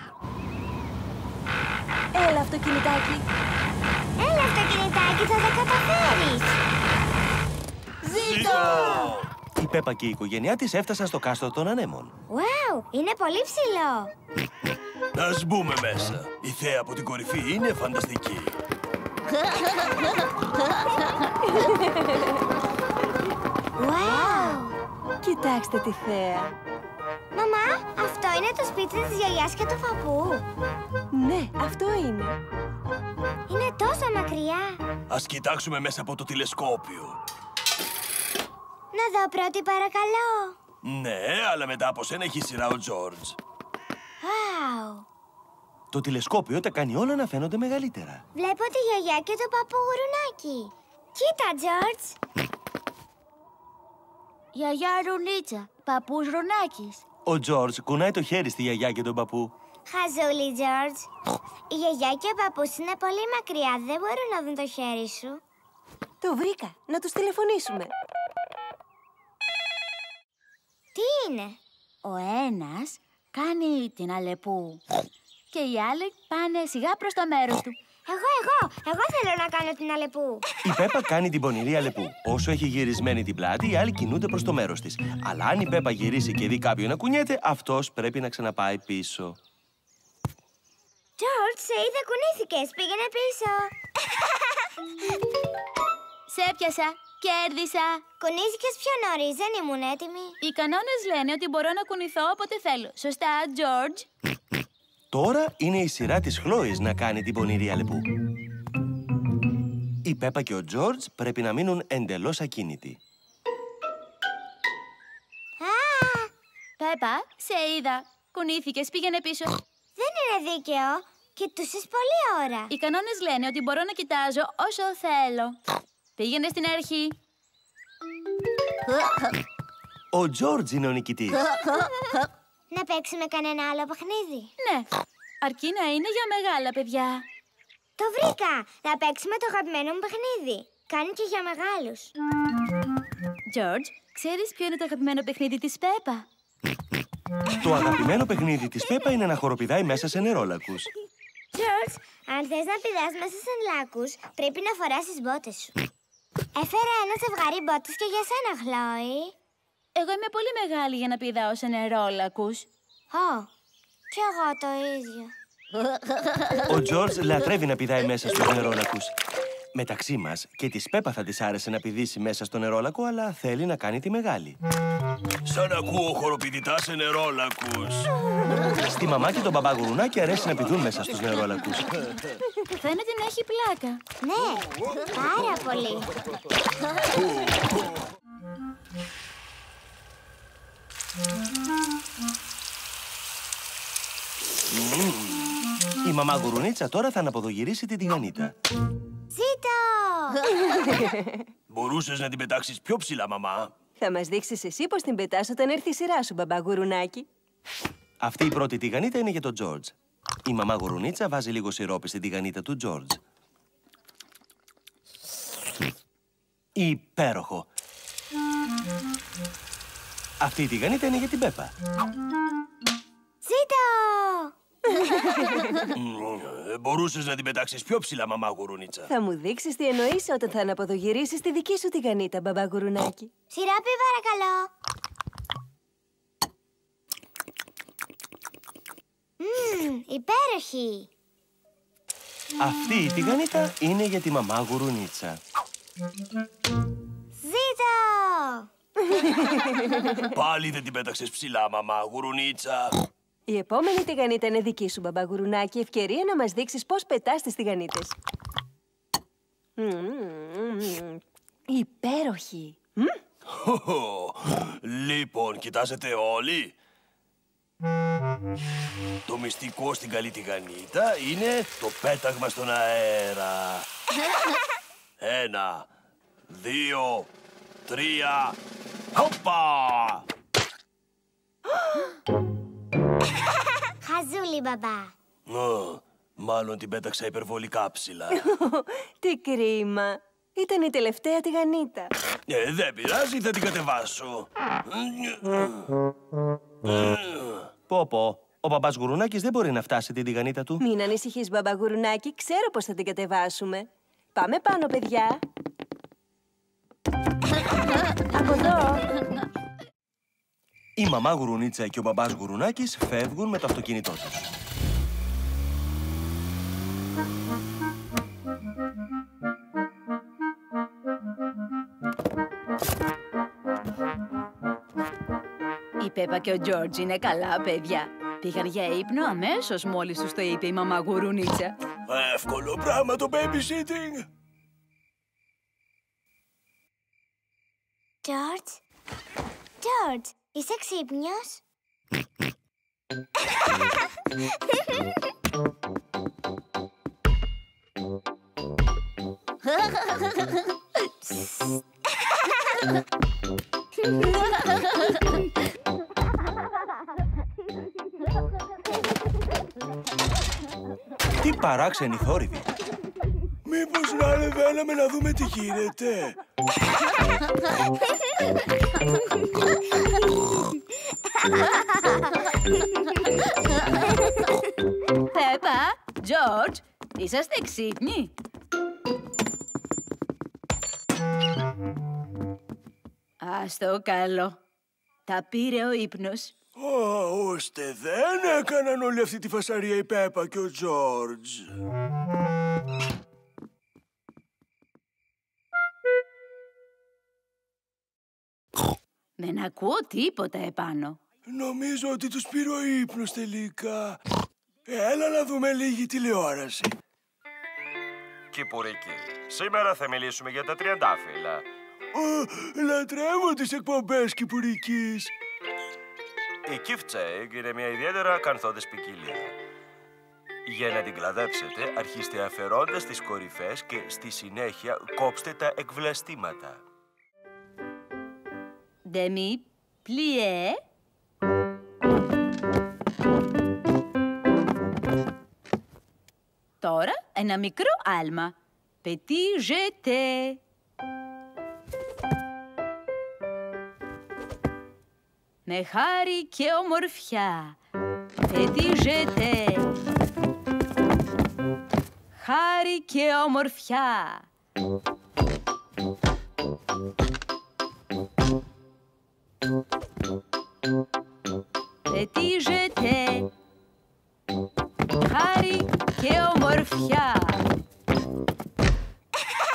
Έλα, αυτοκινητάκι. Έλα, αυτοκινητάκι, θα τα καταφέρεις. Ζήτω! Η Πέπα και η οικογένειά της έφτασαν στο κάστρο των ανέμων. Wow, είναι πολύ ψηλό. Ας μπούμε μέσα. Η θέα από την κορυφή είναι φανταστική. Wow. Κοιτάξτε τη θέα. Μαμά, αυτό είναι το σπίτι της γιαγιάς και του παππού. Ναι, αυτό είναι. Είναι τόσο μακριά. Ας κοιτάξουμε μέσα από το τηλεσκόπιο. Να δω πρώτη, παρακαλώ. Ναι, αλλά μετά από σένα έχει σειρά ο Τζορτζ. Wow. Το τηλεσκόπιο τα κάνει όλα να φαίνονται μεγαλύτερα. Βλέπω τη γιαγιά και τον παππού Γουρουνάκι. Κοίτα, Τζορτζ. Γιαγιά Ρουνίτσα, παππούς Ρουνάκης. Ο Τζορτζ κουνάει το χέρι στη γιαγιά και τον παππού. Χαζούλη, Τζορτζ. Η γιαγιά και ο παππούς είναι πολύ μακριά. Δεν μπορούν να δουν το χέρι σου. Το βρήκα. Να τους τηλεφωνήσουμε. Τι είναι? Ο ένας κάνει την Αλεπού και οι άλλοι πάνε σιγά προς το μέρος του. Εγώ, εγώ, εγώ θέλω να κάνω την Αλεπού. Η Πέπα κάνει την πονηρή Αλεπού. Όσο έχει γυρισμένη την πλάτη, οι άλλοι κινούνται προς το μέρος της. Αλλά αν η Πέπα γυρίσει και δει κάποιον να κουνιέται, αυτός πρέπει να ξαναπάει πίσω. Τζορτζ, σε είδα, κουνήθηκες. Πήγαινε πίσω. Σε έπιασα, κέρδισα. Κουνήθηκες πιο νωρίς, δεν ήμουν έτοιμη. Οι κανόνες λένε ότι μπορώ να κουνηθώ όποτε θέλω. Σωστά, Τζορτζ? Τώρα είναι η σειρά της Χλόης να κάνει την πονηρή Αλεπού. Η Πέπα και ο Τζορτζ πρέπει να μείνουν εντελώς ακίνητοι. Α, Πέπα, σε είδα. Κουνήθηκες, πήγαινε πίσω. δεν είναι δίκαιο. Κοιτούσες πολλή ώρα. Οι κανόνες λένε ότι μπορώ να κοιτάζω όσο θέλω. Πήγαινε στην αρχή. Ο Τζορτζ είναι ο νικητής. Να παίξουμε κανένα άλλο παιχνίδι? Ναι, αρκεί να είναι για μεγάλα παιδιά. Το βρήκα! Να παίξουμε το αγαπημένο μου παιχνίδι. Κάνει και για μεγάλους. Τζορτζ, ξέρεις ποιο είναι το αγαπημένο παιχνίδι της Πέπα? Το αγαπημένο παιχνίδι της Πέπα είναι να χοροπηδάει μέσα σε νερόλακους. Τζορτζ, αν θες να πηδάς μέσα σε λάκους, πρέπει να φοράς τις μπότες σου. Έφερα ένα ζευγάρι μπότες και για σένα, Χλόη. Εγώ είμαι πολύ μεγάλη για να πηδάω σε νερόλακους. Ω, κι εγώ το ίδιο. Ο Τζορτζ λατρεύει να πηδάει μέσα στους νερόλακους. Μεταξύ μας και της Πέπα θα της άρεσε να πηδήσει μέσα στο νερόλακο, αλλά θέλει να κάνει τη μεγάλη. Σαν ακούω χοροπηδητά σε νερόλακους. Στη μαμά και τον μπαμπά Γουρουνάκη αρέσει να πηδούν μέσα στους νερόλακους. Φαίνεται να έχει πλάκα. Ναι, πάρα πολύ. Η μαμά Γουρουνίτσα τώρα θα αναποδογυρίσει την τηγανίτα. Ζήτω! Μπορούσες να την πετάξεις πιο ψηλά, μαμά. Θα μας δείξεις εσύ πώς την πετάς όταν έρθει η σειρά σου, μπαμπά Γουρουνάκη. Αυτή η πρώτη τηγανίτα είναι για τον Τζόρτζ. Η μαμά Γουρουνίτσα βάζει λίγο σιρόπι στην τηγανίτα του Τζόρτζ. Υπέροχο! Αυτή η τηγανίτα είναι για την Πέπα. Ζήτω! Μπορούσες να την πετάξεις πιο ψηλά, μαμά Γουρουνίτσα. Θα μου δείξεις τι εννοείς όταν θα αναποδογυρίσεις τη δική σου τηγανίτα, μπαμπά Γουρουνάκη. Σιρόπι, παρακαλώ. Μμμ, υπέροχη. Αυτή η τηγανίτα είναι για τη μαμά Γουρουνίτσα. Ζήτω! Πάλι δεν την πέταξες ψηλά, μαμά Γουρουνίτσα. Η επόμενη τηγανίτα είναι δική σου, μπαμπά Γουρουνάκη. Ευκαιρία να μας δείξεις πώς πετάς τις τηγανίτες. Υπέροχη! Λοιπόν, κοιτάζετε όλοι. Το μυστικό στην καλή τηγανίτα είναι το πέταγμα στον αέρα. Ένα, δύο, τρία, χοπα! Χαζούλη, μπαμπά. Ω, μάλλον την πέταξα υπερβολικά ψηλά. Τι κρίμα! Ήταν η τελευταία τηγανίτα. Ε, δεν πειράζει, θα την κατεβάσω. Πω πω, ο μπαμπάς Γουρουνάκης δεν μπορεί να φτάσει την τηγανίτα του. Μην ανησυχείς, μπαμπά Γουρουνάκη, ξέρω πώς θα την κατεβάσουμε. Πάμε πάνω, παιδιά. Από εδώ. Η μαμά Γουρουνίτσα και ο μπαμπάς Γουρουνάκης φεύγουν με το αυτοκίνητό τους. Η Πέπα και ο Τζόρτζ είναι καλά, παιδιά. Πήγαν για ύπνο αμέσως μόλις τους το είπε η μαμά Γουρουνίτσα. Εύκολο πράγμα το babysitting. Τζόρτζ, Τζόρτζ, είσαι ξύπνιος? Τι παράξενη θόρυβη. Μήπως να ανεβαίναμε να δούμε τι γίνεται. Πέπα, Τζόρτζ, είσαστε ξύπνοι? Ας το καλό. Τα πήρε ο ύπνος. Α, ώστε δεν έκαναν όλη αυτή τη φασαρία η Πέπα και ο Τζόρτζ. Δεν ακούω τίποτα επάνω. Νομίζω ότι τους πήρε ο ύπνος τελικά. Έλα να δούμε λίγη τηλεόραση. Κυπουρική, σήμερα θα μιλήσουμε για τα τριαντάφυλλα. Α, λατρεύω τις εκπομπές Κυπουρικής. Η Kifcheg είναι μια ιδιαίτερα κανθώδης ποικιλία. Για να την κλαδέψετε, αρχίστε αφαιρώντας τις κορυφές και στη συνέχεια κόψτε τα εκβλαστήματα. Demi, plié. Τώρα ένα μικρό άλμα. Petit jeté. Με χάρη και ομορφιά. Petit jeté. Χάρη και ομορφιά. Petit jeté. Χάρη και ομορφιά.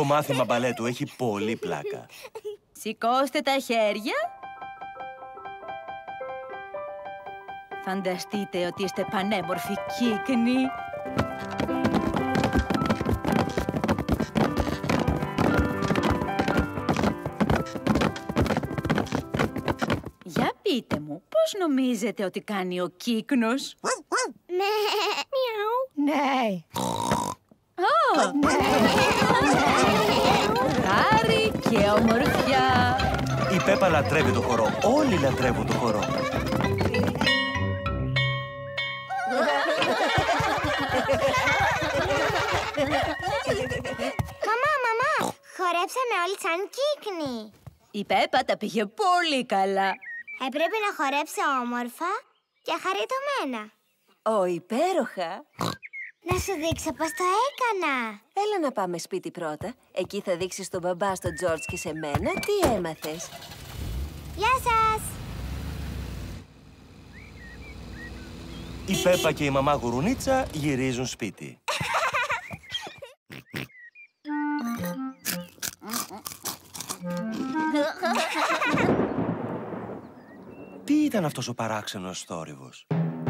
Το μάθημα μπαλέτου έχει πολύ πλάκα. Σηκώστε τα χέρια. Φανταστείτε ότι είστε πανέμορφοι κύκνοι. Για πείτε μου, πώς νομίζετε ότι κάνει ο κύκνος? Ναι. Χάρη και ομορφιά. Η Πέπα λατρεύει το χορό. Όλοι λατρεύουν το χορό. Μαμά, μαμά, χορέψαμε όλοι σαν κύκνοι. Η Πέπα τα πήγε πολύ καλά. Έπρεπε να χορέψω όμορφα και χαριτωμένα. Ω, υπέροχα! Να σου δείξω πώς το έκανα. Έλα να πάμε σπίτι πρώτα. Εκεί θα δείξεις στον μπαμπά, στον Τζόρτζ και σε μένα τι έμαθες. Γεια σας! Η Πέπα και η μαμά Γουρουνίτσα γυρίζουν σπίτι. Τι ήταν αυτός ο παράξενος θόρυβος?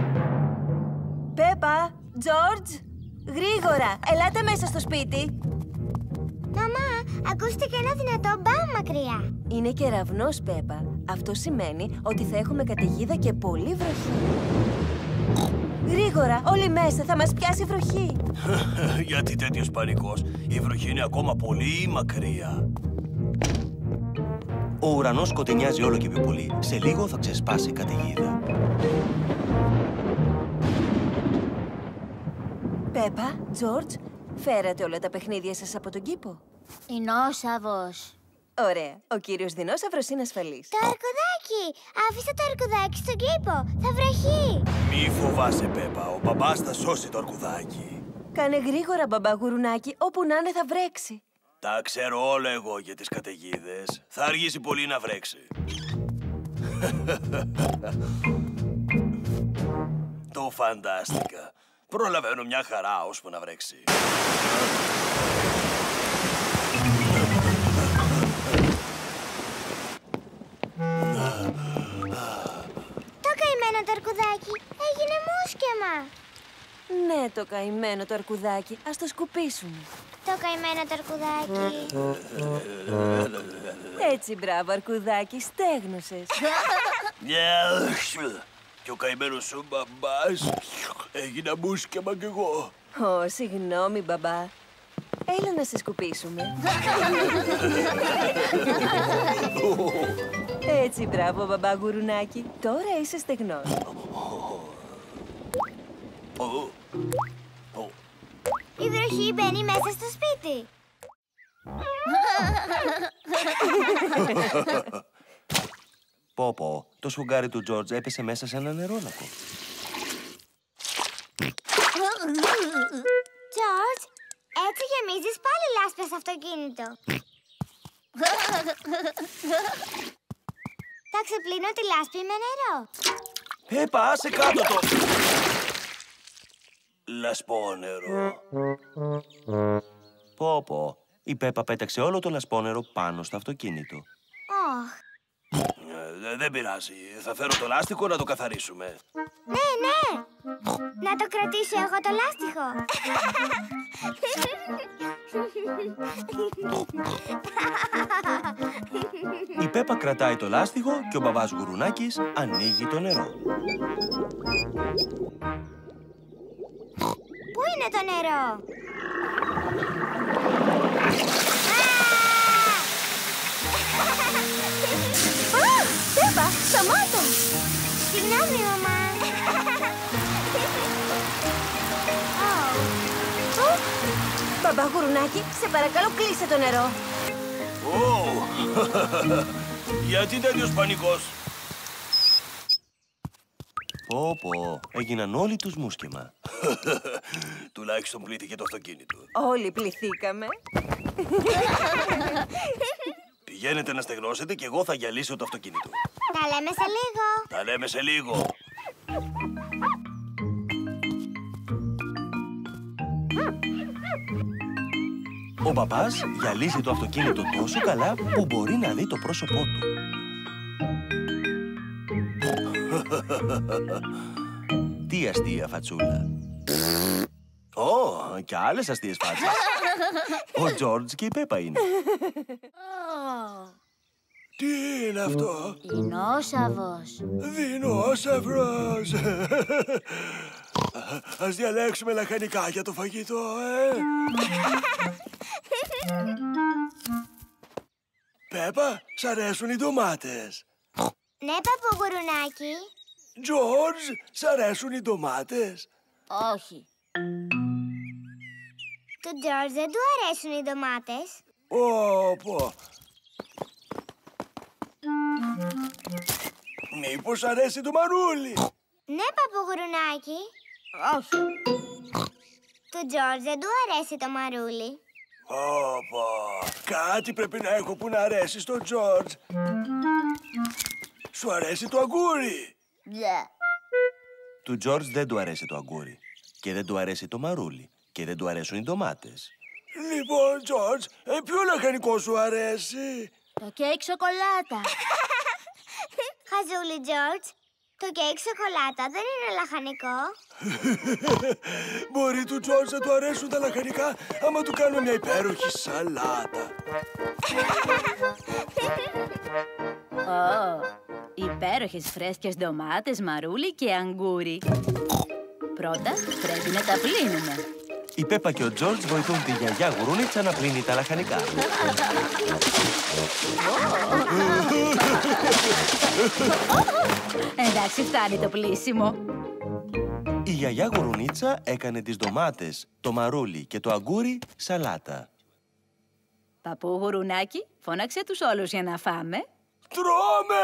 Πέπα, Τζόρτζ, γρήγορα, ελάτε μέσα στο σπίτι. Μαμά, ακούστηκε ένα δυνατό μπαμ μακριά. Είναι κεραυνός, Πέπα. Αυτό σημαίνει ότι θα έχουμε καταιγίδα και πολύ βροχή. Γρήγορα, όλοι μέσα, θα μας πιάσει βροχή. Γιατί τέτοιος πανικός? Η βροχή είναι ακόμα πολύ μακριά. Ο ουρανός σκοτεινιάζει όλο και πιο πολύ. Σε λίγο θα ξεσπάσει η καταιγίδα. Πέπα, Τζόρτζ, φέρατε όλα τα παιχνίδια σας από τον κήπο? Δεινόσαυρος. Ωραία. Ο κύριος Δεινόσαυρος είναι ασφαλής. Το αρκουδάκι! Άφησα το αρκουδάκι στον κήπο. Θα βροχεί. Μη φοβάσαι, Πέπα. Ο μπαμπάς θα σώσει το αρκουδάκι. Κάνε γρήγορα, μπαμπά Γουρουνάκι, όπου να είναι θα βρέξει. Τα ξέρω όλα εγώ για τις καταιγίδες. Θα αργήσει πολύ να βρέξει. Το φαντάστηκα. Προλαβαίνω μια χαρά ώσπου να βρέξει. Το καημένο το αρκουδάκι έγινε μουσκεμα. Ναι, το καημένο το αρκουδάκι. Ας το σκουπίσουμε. Το καημένο το αρκουδάκι. Έτσι, μπράβο, αρκουδάκι, στέγνωσες. Και ο καημένος σου μπαμπάς έγινα μουσκεμα κι εγώ. Ω, συγγνώμη, μπαμπά. Έλα να σε σκουπίσουμε. Έτσι, μπράβο, μπαμπά Γουρουνάκι. Τώρα είσαι στεγνός. Η βροχή μπαίνει μέσα στο σπίτι. Πω πω, το σφουγγάρι του Τζόρτζ έπεσε μέσα σε ένα νερόλακο. Τζόρτζ, έτσι γεμίζεις πάλι λάσπες στο αυτοκίνητο. Θα ξεπλύνω τη λάσπη με νερό. Πέπα, άσε κάτω το... Λασπόνερο. Πω πω, η Πέπα πέταξε όλο το λασπόνερο πάνω στο αυτοκίνητο. Ωχ. Ε, δεν πειράζει. Θα φέρω το λάστιχο να το καθαρίσουμε. Ναι, ναι. Να το κρατήσω εγώ το λάστιχο. Η Πέπα κρατάει το λάστιχο και ο μπαμπάς Γουρουνάκης ανοίγει το νερό. Πού είναι το νερό? Α, Πέπα, σταμάτα! Συγγνώμη, μαμά. Μπαμπά Γουρουνάκι, σε παρακαλώ κλείσε το νερό. Ω, γιατί τέτοιος πανικός? Πω πω, έγιναν όλοι τους μουσκεμα. Τουλάχιστον πλήθηκε το αυτοκίνητο. Όλοι πληθήκαμε. Πηγαίνετε να στεγνώσετε και εγώ θα γυαλίσω το αυτοκίνητο. Τα λέμε σε λίγο. Τα λέμε σε λίγο. Ο παπάς γυαλίζει το αυτοκίνητο τόσο καλά που μπορεί να δει το πρόσωπό του. Τι αστεία φατσούλα. Ω, και άλλες αστείες φάτσες. Ο Τζόρτζ και η Πέπα είναι. Τι είναι αυτό? Δεινόσαυρος. Δεινόσαυρος. Ας διαλέξουμε λαχανικά για το φαγητό, ε. Πέπα, σ' αρέσουν οι ντομάτες? Ναι, παππούγουρουνάκι. Τζόρτζ, σ' αρέσουν οι ντομάτες? Όχι. Του Τζόρτζ δεν του αρέσουν οι ντομάτες. Όπο. Μήπως αρέσει το μαρούλι? Ναι, παππούγουρουνάκι. Όχι. Του Τζόρτζ δεν του αρέσει το μαρούλι. Όπο. Κάτι πρέπει να έχω που να αρέσει στο Τζόρτζ. Σου αρέσει το αγκούρι? Ναι. Του Τζόρτζ δεν του αρέσει το αγκούρι. Και δεν του αρέσει το μαρούλι. Και δεν του αρέσουν οι ντομάτες. Λοιπόν, Τζόρτζ, ε, ποιο λαχανικό σου αρέσει? Το κέικ σοκολάτα. Χαζούλη, Τζόρτζ. Το κέικ σοκολάτα δεν είναι λαχανικό. Μπορεί του Τζόρτζ να του αρέσουν τα λαχανικά άμα του κάνουμε μια υπέροχη σαλάτα. Ω, υπέροχες φρέσκες ντομάτες, μαρούλι και αγκούρι. Πρώτα πρέπει να τα πλύνουμε. Η Πέπα και ο Τζόρτζ βοηθούν τη γιαγιά Γουρούνιτσα να πλύνει τα λαχανικά. Εντάξει, φτάνει το πλύσιμο. Η γιαγιά Γουρουνίτσα έκανε τις ντομάτες, το μαρούλι και το αγκούρι σαλάτα. Παππού Γουρουνάκι, φώναξε τους όλους για να φάμε. Τρώμε!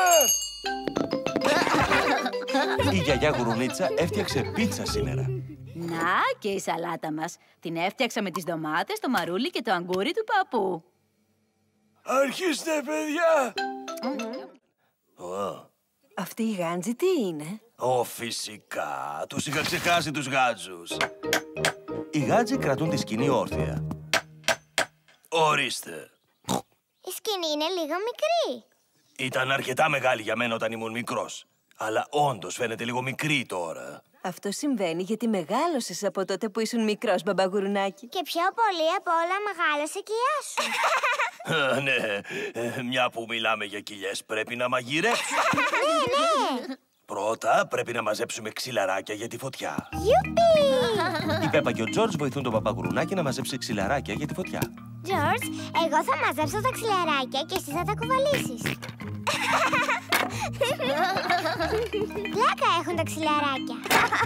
Η γιαγιά Γουρουνίτσα έφτιαξε πίτσα σήμερα. Να και η σαλάτα μας. Την έφτιαξα με τις ντομάτες, το μαρούλι και το αγκούρι του παππού. Αρχίστε, παιδιά! Αυτή η γάντζη τι είναι? Ω, φυσικά. Τους είχα ξεχάσει τους γάτζους. Οι γάτζοι κρατούν τη σκηνή όρθια. Ορίστε. Η σκηνή είναι λίγο μικρή. Ήταν αρκετά μεγάλη για μένα όταν ήμουν μικρός. Αλλά όντως φαίνεται λίγο μικρή τώρα. Αυτό συμβαίνει γιατί μεγάλωσες από τότε που ήσουν μικρός, μπαμπαγουρουνάκι. Και πιο πολύ απ' όλα μεγάλωσε η κοιλιά σου. Α, ναι, ε, μια που μιλάμε για κοιλιές πρέπει να μαγειρέψουμε. Ναι, ναι. Πρώτα πρέπει να μαζέψουμε ξυλαράκια για τη φωτιά. Γιουπί! Η Πέπα και ο Τζόρτζ βοηθούν τον παπαγουρουνάκι να μαζέψει ξυλαράκια για τη φωτιά. Τζόρτζ, εγώ θα μαζέψω τα ξυλαράκια και εσύ θα τα κουβαλήσεις. Πλάκα έχουν τα ξυλαράκια.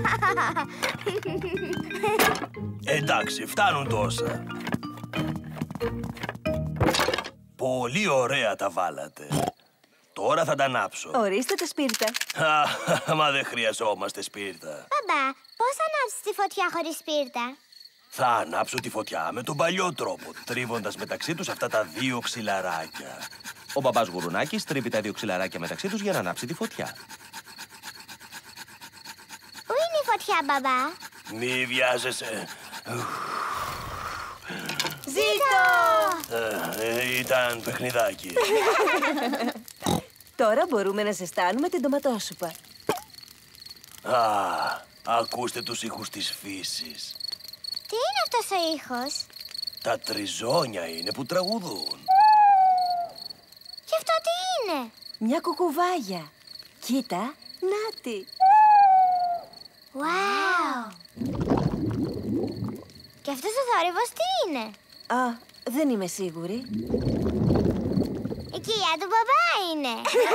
Εντάξει, φτάνουν τόσα. Πολύ ωραία τα βάλατε. Τώρα θα τα ανάψω. Ορίστε τα σπίρτα. Α, μα δεν χρειαζόμαστε σπίρτα. Μπαμπά, πώς θα ανάψεις τη φωτιά χωρίς σπίρτα? Θα ανάψω τη φωτιά με τον παλιό τρόπο, τρίβοντας μεταξύ τους αυτά τα δύο ξυλαράκια. Ο μπαμπάς Γουρουνάκης τρίβει τα δύο ξυλαράκια μεταξύ τους για να ανάψει τη φωτιά. Πού είναι η φωτιά, μπαμπά? Μη βιάζεσαι. Ζήτω! Ε, ε, ήταν παιχνιδάκι. Τώρα μπορούμε να ζεστάνουμε την ντοματόσουπα. Α, ακούστε τους ήχους της φύσης. Τι είναι αυτός ο ήχος? Τα τριζόνια είναι που τραγουδούν. Και αυτό τι είναι? Μια κουκουβάγια. Κοίτα, νάτι. Wow! Και αυτός ο θόρυβος τι είναι? Α, δεν είμαι σίγουρη. Η κοιλιά του μπαμπά είναι.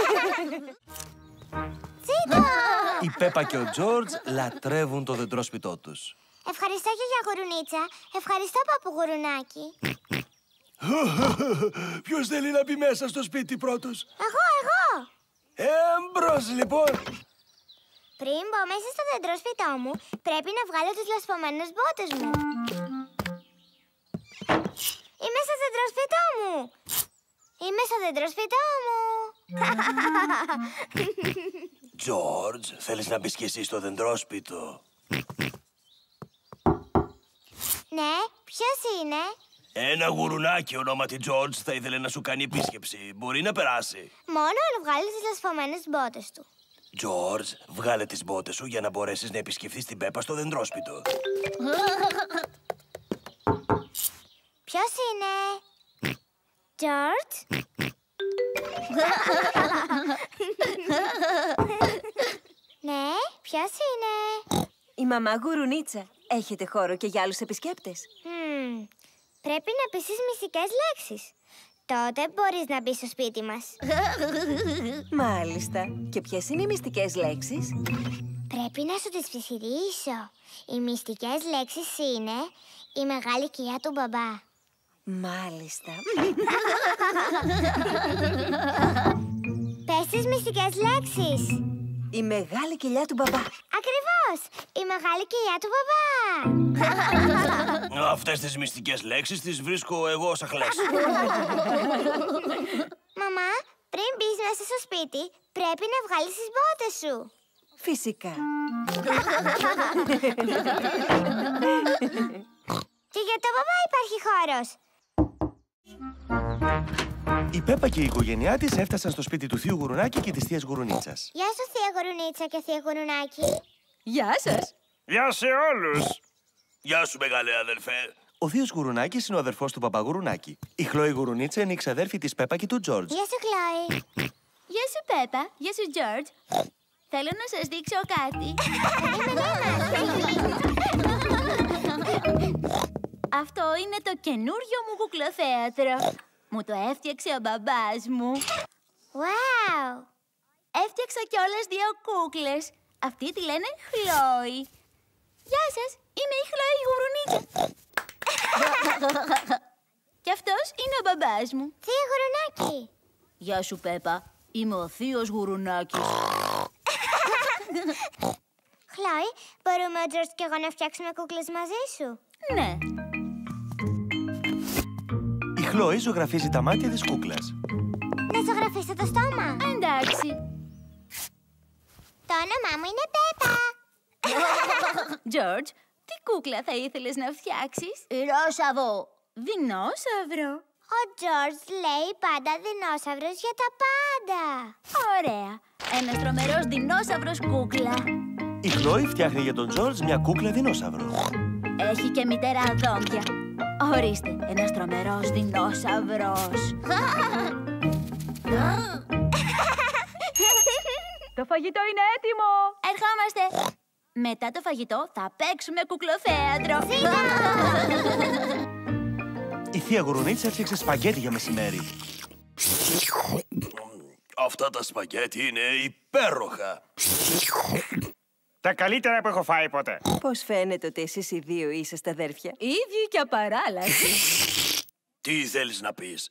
Τσίτο! Η Πέπα και ο Τζόρτζ λατρεύουν το δεντρόσπιτό τους. Ευχαριστώ, γιαγιά Γουρουνίτσα. Ευχαριστώ, παππούγουρουνάκι. Ποιος θέλει να μπει μέσα στο σπίτι πρώτος? Εγώ, εγώ. Εμπρός, λοιπόν. Πριν μπω μέσα στο δεντρόσπιτό μου, πρέπει να βγάλω τους λασπωμένους μπότες μου. Είμαι στο δεντρόσπιτό μου. Είμαι στο δεντρόσπιτό μου. Τζόρτζ, θέλεις να μπεις κι εσύ στο δεντρόσπιτο? Ναι, ποιος είναι? Ένα γουρουνάκι ονόματι George θα ήθελε να σου κάνει επίσκεψη. Μπορεί να περάσει. Μόνο αν βγάλει τις λασπωμένες μπότες του. George, βγάλε τις μπότες σου για να μπορέσεις να επισκεφθείς την Πέπα στο δεντρόσπιτο. Ποιος είναι? George? Ναι, ποιος είναι? Η μαμά Γουρουνίτσα. Έχετε χώρο και για άλλους επισκέπτες? Μμμ, πρέπει να πεις τις μυστικές λέξεις. Τότε μπορείς να μπεις στο σπίτι μας. Μάλιστα. Και ποιες είναι οι μυστικές λέξεις? Πρέπει να σου τις ψιθυρίσω. Οι μυστικές λέξεις είναι η μεγάλη κοιλιά του μπαμπά. Μάλιστα. Πες τις μυστικές λέξεις. Η μεγάλη κοιλιά του μπαμπά. Ακριβώς! Η μεγάλη κοιλιά του μπαμπά. Αυτές τις μυστικές λέξεις τις βρίσκω εγώ σαν χλές. Μαμά, πριν μπεις μέσα στο σπίτι, πρέπει να βγάλεις τις μπότες σου. Φυσικά. Και για το μπαμπά υπάρχει χώρος. Η Πέπα και η οικογένειά της έφτασαν στο σπίτι του θείου Γουρουνάκη και της θείας Γουρουνίτσας. Γεια σου, θεία Γουρουνίτσα και θεία Γουρουνάκη. Γεια σας. Γεια σε όλους. Γεια σου, μεγάλε αδερφέ. Ο θείος Γουρουνάκης είναι ο αδερφός του παπά Γουρουνάκη. Η Χλόη Γουρουνίτσα είναι η ξαδέρφη της Πέπα και του George. Γεια σου, Χλόη. Γεια σου, Πέπα. Γεια σου, George. Θέλω να σας δείξω κάτι. Αυτό είναι το καινούριο μου κουκλοθέατρο. Μου το έφτιαξε ο μπαμπάς μου. Wow. Έφτιαξα κιόλας δύο κούκλες. Αυτή τη λένε Χλόη. Γεια σας, είμαι η Χλόη Γουρουνίτσα. Και αυτός είναι ο μπαμπάς μου. Θεία Γουρουνάκη. Γεια σου, Πέπα. Είμαι ο θείος Γουρουνάκης. Χλόη, μπορούμε ο George και εγώ να φτιάξουμε κούκλες μαζί σου? Ναι. Η Χλόη ζωγραφίζει τα μάτια της κούκλας. Να ζωγραφίσω το στόμα. Εντάξει. Το όνομά μου είναι Πέπα. George, τι κούκλα θα ήθελες να φτιάξεις? Δεινόσαυρο. Δεινόσαυρο. Ο George λέει πάντα δεινόσαυρος για τα πάντα. Ωραία. Ένας τρομερός δεινόσαυρος κούκλα. Η Χλόη φτιάχνει για τον George μια κούκλα δεινόσαυρο. Έχει και μητερά δόντια. Ορίστε, ένας τρομερός δεινόσαυρος. Το φαγητό είναι έτοιμο. Ερχόμαστε. Μετά το φαγητό θα παίξουμε κουκλοθέατρο. Η θεία Γουρουνίτσα έφτιαξε σπαγκέτι για μεσημέρι. Αυτά τα σπαγκέτι είναι υπέροχα. Τα καλύτερα που έχω φάει ποτέ. Πώς φαίνεται ότι εσείς οι δύο είσαστε αδέρφια? Ίδιοι και απαράλλαχτοι. Τι θέλεις να πεις?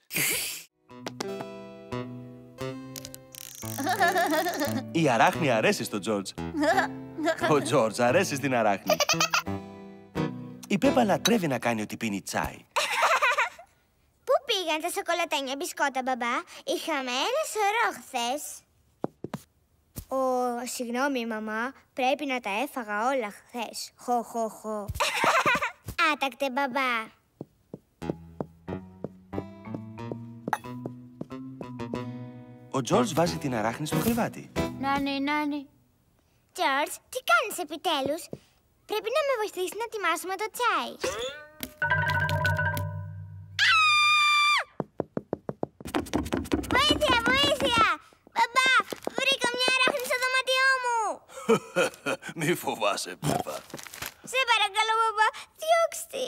Η αράχνη αρέσει στον George. Ο George αρέσει στην αράχνη. Η Πέπα λατρεύει να κάνει ότι πίνει τσάι. Πού πήγαν τα σοκολατένια μπισκότα, μπαμπά? Είχαμε ένα σωρό χθες. Ω, συγγνώμη, μαμά. Πρέπει να τα έφαγα όλα χθες. Χω, χω, χω. Άτακτε, μπαμπά. Ο George βάζει την αράχνη στο κρεβάτι. Νάνι, νάνι. George, τι κάνεις επιτέλους? Πρέπει να με βοηθήσεις να ετοιμάσουμε το τσάι. Βοήθεια, βοήθεια! Μπαμπά, βρήκα μια αράχνη στο δωμάτιό μου! Μη φοβάσαι, Πέπα. Σε παρακαλώ, μπαμπά, διώξτε!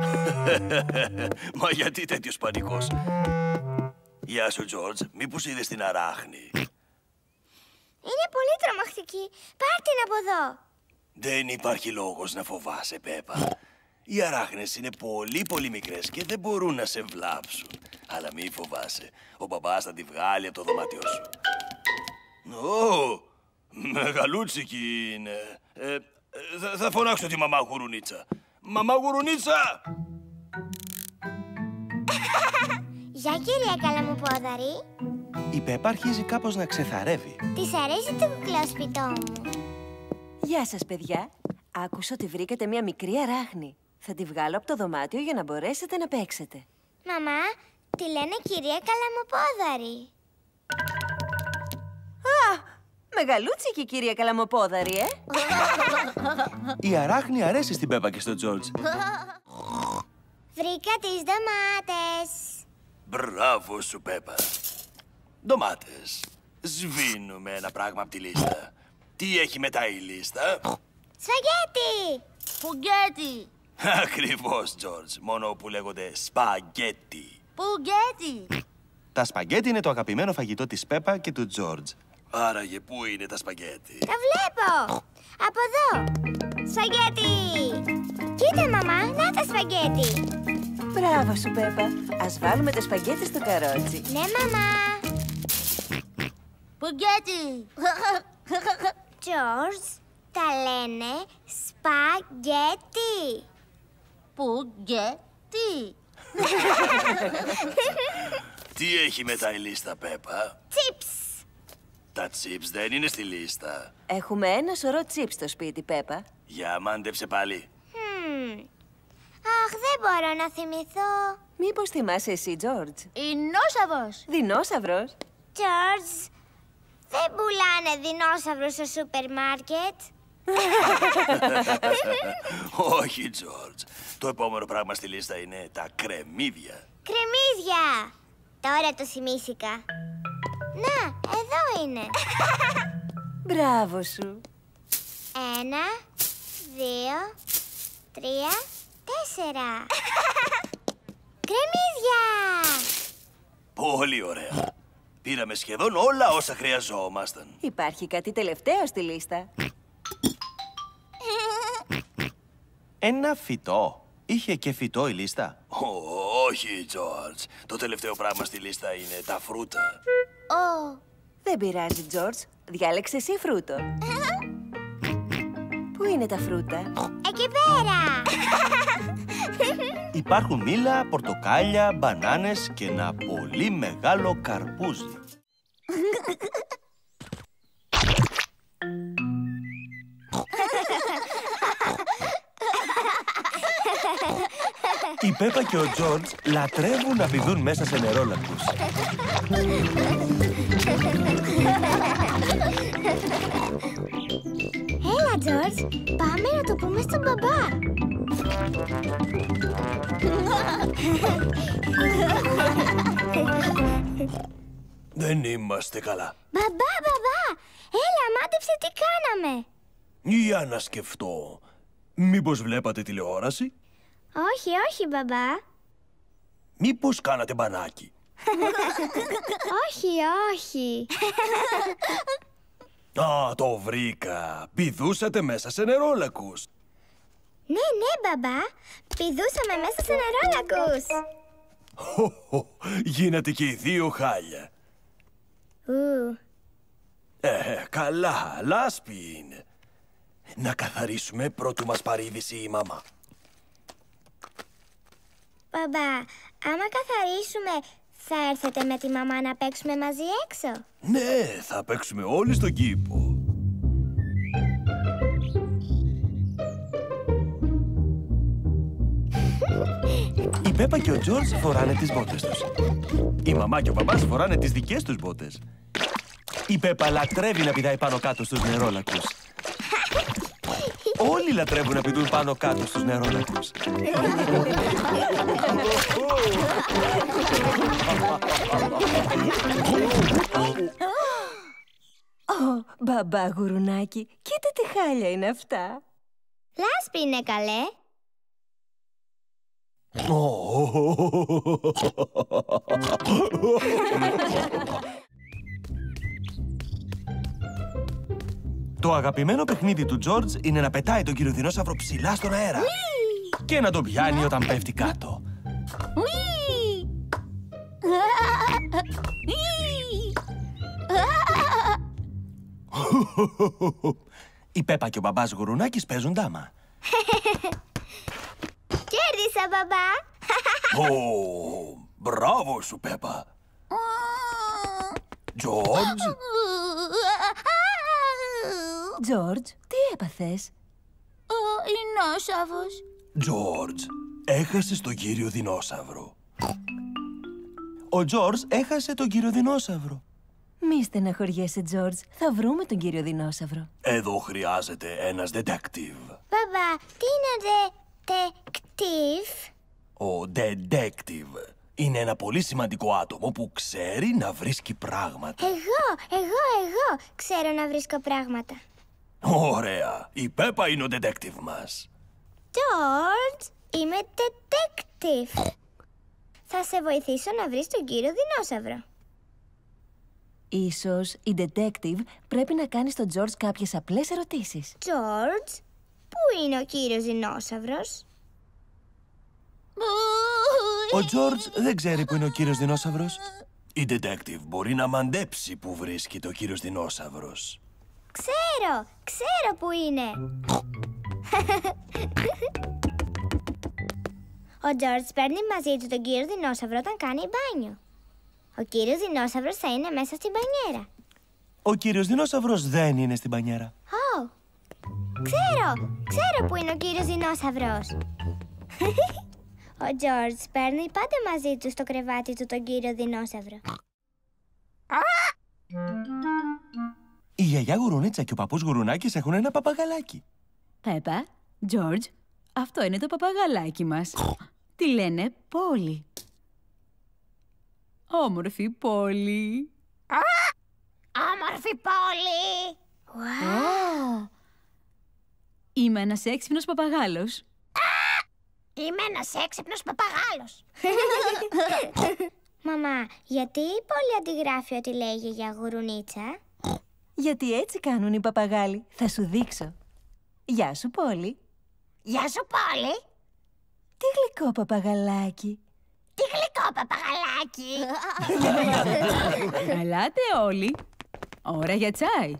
Μα γιατί τέτοιος πανικός? Γεια σου, George. Μήπως είδες την αράχνη? Είναι πολύ τρομακτική. Πάρ' την από εδώ. Δεν υπάρχει λόγος να φοβάσαι, Πέπα. Οι αράχνες είναι πολύ πολύ μικρές και δεν μπορούν να σε βλάψουν. Αλλά μη φοβάσαι. Ο μπαμπάς θα τη βγάλει από το δωμάτιό σου. Ω, μεγαλούτσικη είναι. Ε, ε, θα, θα φωνάξω τη μαμά Γουρουνίτσα. Μαμά Γουρουνίτσα! Γεια, κυρία Καλαμουπόδαρη. Η Πέπα αρχίζει κάπως να ξεθαρεύει. Της αρέσει το κουκλόσπιτό μου. Γεια σας, παιδιά. Άκουσα ότι βρήκατε μια μικρή αράχνη. Θα τη βγάλω από το δωμάτιο για να μπορέσετε να παίξετε. Μαμά, τη λένε κυρία Καλαμοπόδαρη. Α, μεγαλούτσικη κυρία Καλαμοπόδαρη, ε! Η αράχνη αρέσει στην Πέπα και στον Τζόρτζ. Βρήκα τις ντομάτες. Μπράβο σου, Πέπα. Ντομάτες. Σβήνουμε ένα πράγμα από τη λίστα. Τι έχει μετά η λίστα? Σφαγέτι! Σπουγγέτι. Ακριβώς, Τζόρτζ. Μόνο που λέγονται σπαγέτι. Σπουγγέτι. Τα σπαγέτι είναι το αγαπημένο φαγητό της Πέπα και του Τζόρτζ. Άραγε, πού είναι τα σπαγέτι? Τα βλέπω! Από εδώ! Σφαγέτι! Κοίτα, μαμά, να τα σπαγέτι! Μπράβο σου, Πέπα. Ας βάλουμε το σπαγέτι στο καρότσι. Ναι, μαμά! Σπουγγέτι. Τζόρτζ, τα λένε σπαγέτι! Σπουγγέτι. Τι έχει μετά η λίστα, Πέπα? Τσίπς! Τα chips δεν είναι στη λίστα. Έχουμε ένα σωρό τσίπ στο σπίτι, Πέπα. Για μάντεψε πάλι. Hm. Αχ, δεν μπορώ να θυμηθώ. Μήπως θυμάσαι εσύ, Τζόρτζ? Δεινόσαυρος. Δεινόσαυρος. Τζόρτζ, δεν πουλάνε δεινόσαυρους στο σούπερ μάρκετ. Όχι, Τζόρτζ. Το επόμενο πράγμα στη λίστα είναι τα κρεμμύδια. Κρεμμύδια! Τώρα το θυμήθηκα. Να, εδώ είναι. Μπράβο σου. Ένα, δύο, τρία, τέσσερα. Κρεμμύδια! Πολύ ωραία. Πήραμε σχεδόν όλα όσα χρειαζόμασταν. Υπάρχει κάτι τελευταίο στη λίστα. Ένα φυτό. Είχε και φυτό η λίστα. Ω, όχι, Τζόρτζ. Το τελευταίο πράγμα στη λίστα είναι τα φρούτα. Ω. Δεν πειράζει, Τζόρτζ. Διάλεξε εσύ φρούτο. Πού είναι τα φρούτα? Εκεί πέρα! Υπάρχουν μήλα, πορτοκάλια, μπανάνες και ένα πολύ μεγάλο καρπούζι. Η Πέπα και ο Τζόρτζ λατρεύουν να πηδούν μέσα σε νερόλακους. Έλα, Τζόρτζ, πάμε να το πούμε στον μπαμπά. Δεν είμαστε καλά. Μπαμπά, μπαμπά, έλα, μάντεψε τι κάναμε. Για να σκεφτώ. Μήπως βλέπατε τηλεόραση? Όχι, όχι, μπαμπά. Μήπως κάνατε μπανάκι? Όχι, όχι. Α, το βρήκα. Πηδούσατε μέσα σε νερόλακους. Ναι, ναι, μπαμπά. Πηδούσαμε μέσα σε νερόλακους. Χω, χω, γίνατε και οι δύο χάλια. Ου. Ε, καλά, λάσπη είναι. Να καθαρίσουμε πρώτου μας παρήδηση η μαμά. Μπαμπά, άμα καθαρίσουμε, θα έρθετε με τη μαμά να παίξουμε μαζί έξω? Ναι, θα παίξουμε όλοι στον κήπο. Η Πέπα και ο Τζόρτζ φοράνε τις μπότες τους. Η μαμά και ο μπαμπάς φοράνε τις δικές τους μπότες. Η Πέπα λατρεύει να πηδάει πάνω κάτω στους νερόλακους. Όλοι λατρεύουν να πηδούν πάνω κάτω στους νερόλακους. Ω, μπαμπά γουρουνάκι, κοίτα τι χάλια είναι αυτά. Λάσπη είναι καλέ. Το αγαπημένο παιχνίδι του Τζόρτζ είναι να πετάει τον κύριο δεινόσαυρο ψηλά στον αέρα και να τον πιάνει όταν πέφτει κάτω. Η Πέπα και ο μπαμπάς Γουρουνάκης παίζουν ντάμα. Κέρδισα, μπαμπά. Ω, μπράβο σου, Πέπα. Τζόρτζ. Τζόρτζ, τι έπαθες? Ο δεινόσαυρος. Τζόρτζ, έχασες τον κύριο δεινόσαυρο. Ο Τζόρτζ έχασε τον κύριο δεινόσαυρο. Μη στεναχωριέσαι, Τζόρτζ. Θα βρούμε τον κύριο δεινόσαυρο. Εδώ χρειάζεται ένας detective. Μπαμπά, τι είναι detective? Ο detective είναι ένα πολύ σημαντικό άτομο που ξέρει να βρίσκει πράγματα. Εγώ, εγώ, εγώ ξέρω να βρίσκω πράγματα. Ωραία. Η Πέπα είναι ο detective μας. George, είμαι detective. Θα σε βοηθήσω να βρεις τον κύριο δεινόσαυρο. Ίσως η detective πρέπει να κάνει στον George κάποιες απλές ερωτήσεις. George, πού είναι ο κύριος δεινόσαυρος? Ο Τζόρτζ δεν ξέρει που είναι ο κύριος δεινόσαυρος. Η detective μπορεί να μαντέψει που βρίσκεται ο κύριος δεινόσαυρος. Ξέρω, ξέρω που είναι. Ο Τζόρτζ παίρνει μαζί του τον κύριο δεινόσαυρο όταν κάνει μπάνιο. Ο κύριος δεινόσαυρος θα είναι μέσα στην μπανιέρα. Ο κύριος δεινόσαυρος δεν είναι στην μπανιέρα. Oh. Ξέρω, ξέρω που είναι ο κύριος δεινόσαυρος. Ο Τζόρτζ παίρνει πάντα μαζί του στο κρεβάτι του τον κύριο δεινόσαυρο. Η γιαγιά Γουρουνίτσα και ο παππούς Γουρουνάκης έχουν ένα παπαγαλάκι. Πέπα, Τζόρτζ, αυτό είναι το παπαγαλάκι μας. Τι λένε Πόλη. Όμορφη Πόλη. Όμορφη Πόλη! Wow. Είμαι ένας έξυπνος παπαγάλος. Είμαι ένας έξυπνος παπαγάλος. Μαμά, γιατί η Πόλη αντιγράφει ό,τι λέει η γιαγιά Γουρουνίτσα? Γιατί έτσι κάνουν οι παπαγάλοι. Θα σου δείξω. Γεια σου, Πόλη. Γεια σου, Πόλη. Τι γλυκό παπαγαλάκι. Τι γλυκό παπαγαλάκι. Ελάτε όλοι. Ώρα για τσάι.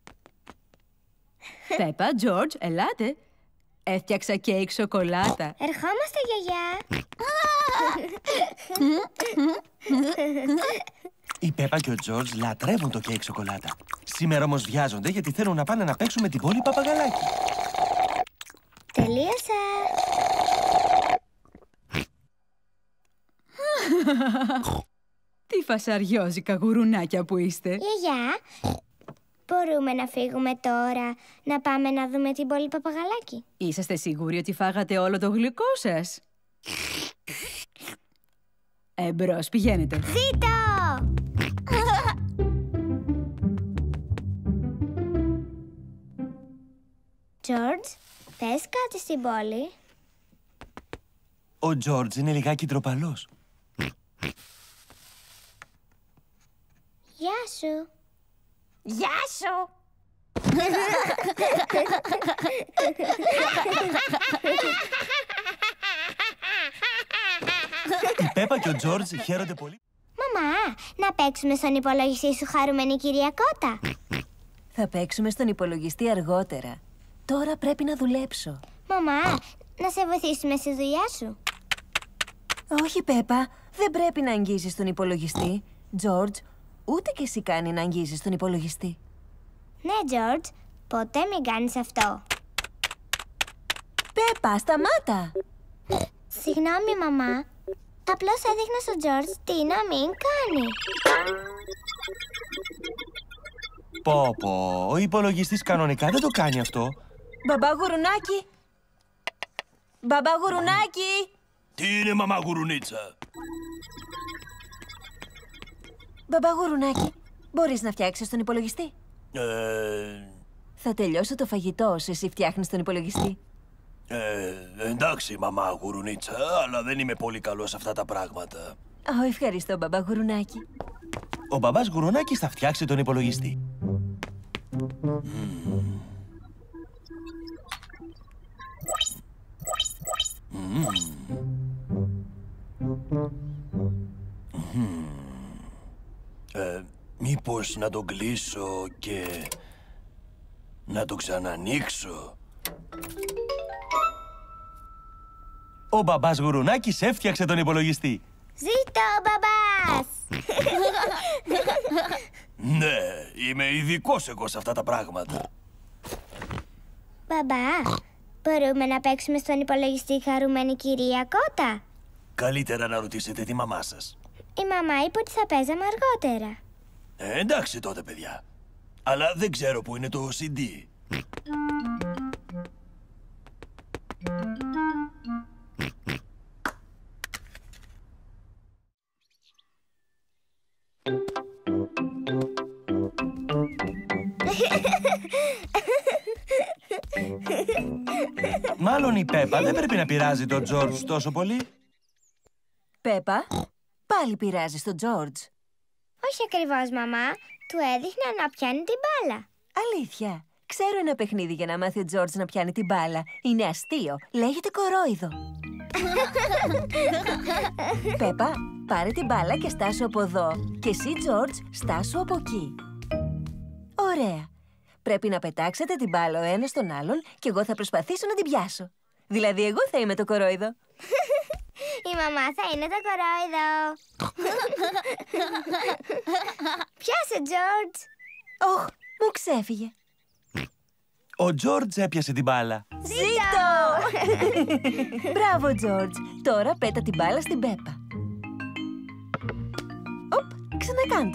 Πέπα, Τζόρτζ, ελάτε. Έφτιαξα κέικ σοκολάτα. Ερχόμαστε, γιαγιά. Η Πέπα και ο Τζόρτζ λατρεύουν το κέικ σοκολάτα. Σήμερα όμως βιάζονται γιατί θέλουν να πάνε να παίξουν με την Πόλη παπαγαλάκι. Τελείωσα. Τι φασαριόζικα γουρουνάκια που είστε. Γιαγιά, μπορούμε να φύγουμε τώρα, να πάμε να δούμε την Πόλη παπαγαλάκι? Είσαστε σίγουροι ότι φάγατε όλο το γλυκό σας? Εμπρός, πηγαίνετε. Ζήτω! Τζόρτζ, θες κάτι στην Πόλη? Ο Τζόρτζ είναι λιγάκι ντροπαλός. Γεια σου. Γεια σου. Η Πέπα και ο Τζόρτζ χαίρονται πολύ. Μαμά, να παίξουμε στον υπολογιστή σου, χαρούμενη Κυριακότα? Θα παίξουμε στον υπολογιστή αργότερα. Τώρα πρέπει να δουλέψω. Μαμά, να σε βοηθήσουμε στη δουλειά σου. Όχι, Πέπα. Δεν πρέπει να αγγίζεις τον υπολογιστή. Τζόρτζ, ούτε και εσύ κάνει να αγγίζεις τον υπολογιστή. Ναι, Τζόρτζ, ποτέ μην κάνεις αυτό. Πέπα, σταμάτα! Συγγνώμη, μαμά. Απλώς έδειχνα στον Τζόρτζ τι να μην κάνει. Πω πω, ο υπολογιστής κανονικά δεν το κάνει αυτό. Μπαμπά Γουρουνάκη! Μπαμπά Γουρουνάκη! Τι είναι, μαμά Γουρουνίτσα? Μπαμπά Γουρουνάκη, μπορείς να φτιάξεις τον υπολογιστή? Ε... Θα τελειώσω το φαγητό όσο εσύ φτιάχνεις τον υπολογιστή. Ε, εντάξει, μαμά Γουρουνίτσα, αλλά δεν είμαι πολύ καλός σε αυτά τα πράγματα. Ω, ευχαριστώ, μπαμπά Γουρουνάκη. Ο μπαμπάς Γουρουνάκης θα φτιάξει τον υπολογιστή. Mm. Mm. Ε, μήπως να τον κλείσω και να το ξανανοίξω? Ο μπαμπάς Γουρουνάκης έφτιαξε τον υπολογιστή. Ζήτω, μπαμπάς! Ναι, είμαι ειδικός εγώ σε αυτά τα πράγματα. Μπαμπά, Μπορούμε να παίξουμε στον υπολογιστή, χαρούμενη κυρία Κότα? Καλύτερα να ρωτήσετε τη μαμά σας. Η μαμά είπε ότι θα παίζαμε αργότερα. Ε, εντάξει τότε, παιδιά. Αλλά δεν ξέρω που είναι το σι ντι. Μάλλον η Πέπα δεν πρέπει να πειράζει τον Τζόρτζ τόσο πολύ. Πέπα, πάλι πειράζει τον Τζόρτζ. Όχι ακριβώς, μαμά. Του έδειχνα να πιάνει την μπάλα. Αλήθεια. Ξέρω ένα παιχνίδι για να μάθει ο Τζόρτζ να πιάνει την μπάλα. Είναι αστείο. Λέγεται κορόιδο. Πέπα, πάρε την μπάλα και στάσου από εδώ. Και εσύ, Τζόρτζ, στάσου από εκεί. Ωραία. Πρέπει να πετάξετε την μπάλα ο ένας στον άλλον και εγώ θα προσπαθήσω να την πιάσω. Δηλαδή, εγώ θα είμαι το κορόιδο. Η μαμά θα είναι το κορόιδο. Πιάσε, Τζόρτζ. Ωχ, μου ξέφυγε. Ο Τζόρτζ έπιασε την μπάλα. Ζήτω! Μπράβο, Τζόρτζ. Τώρα πέτα την μπάλα στην Πέπα. Οπ, ξανακάντο.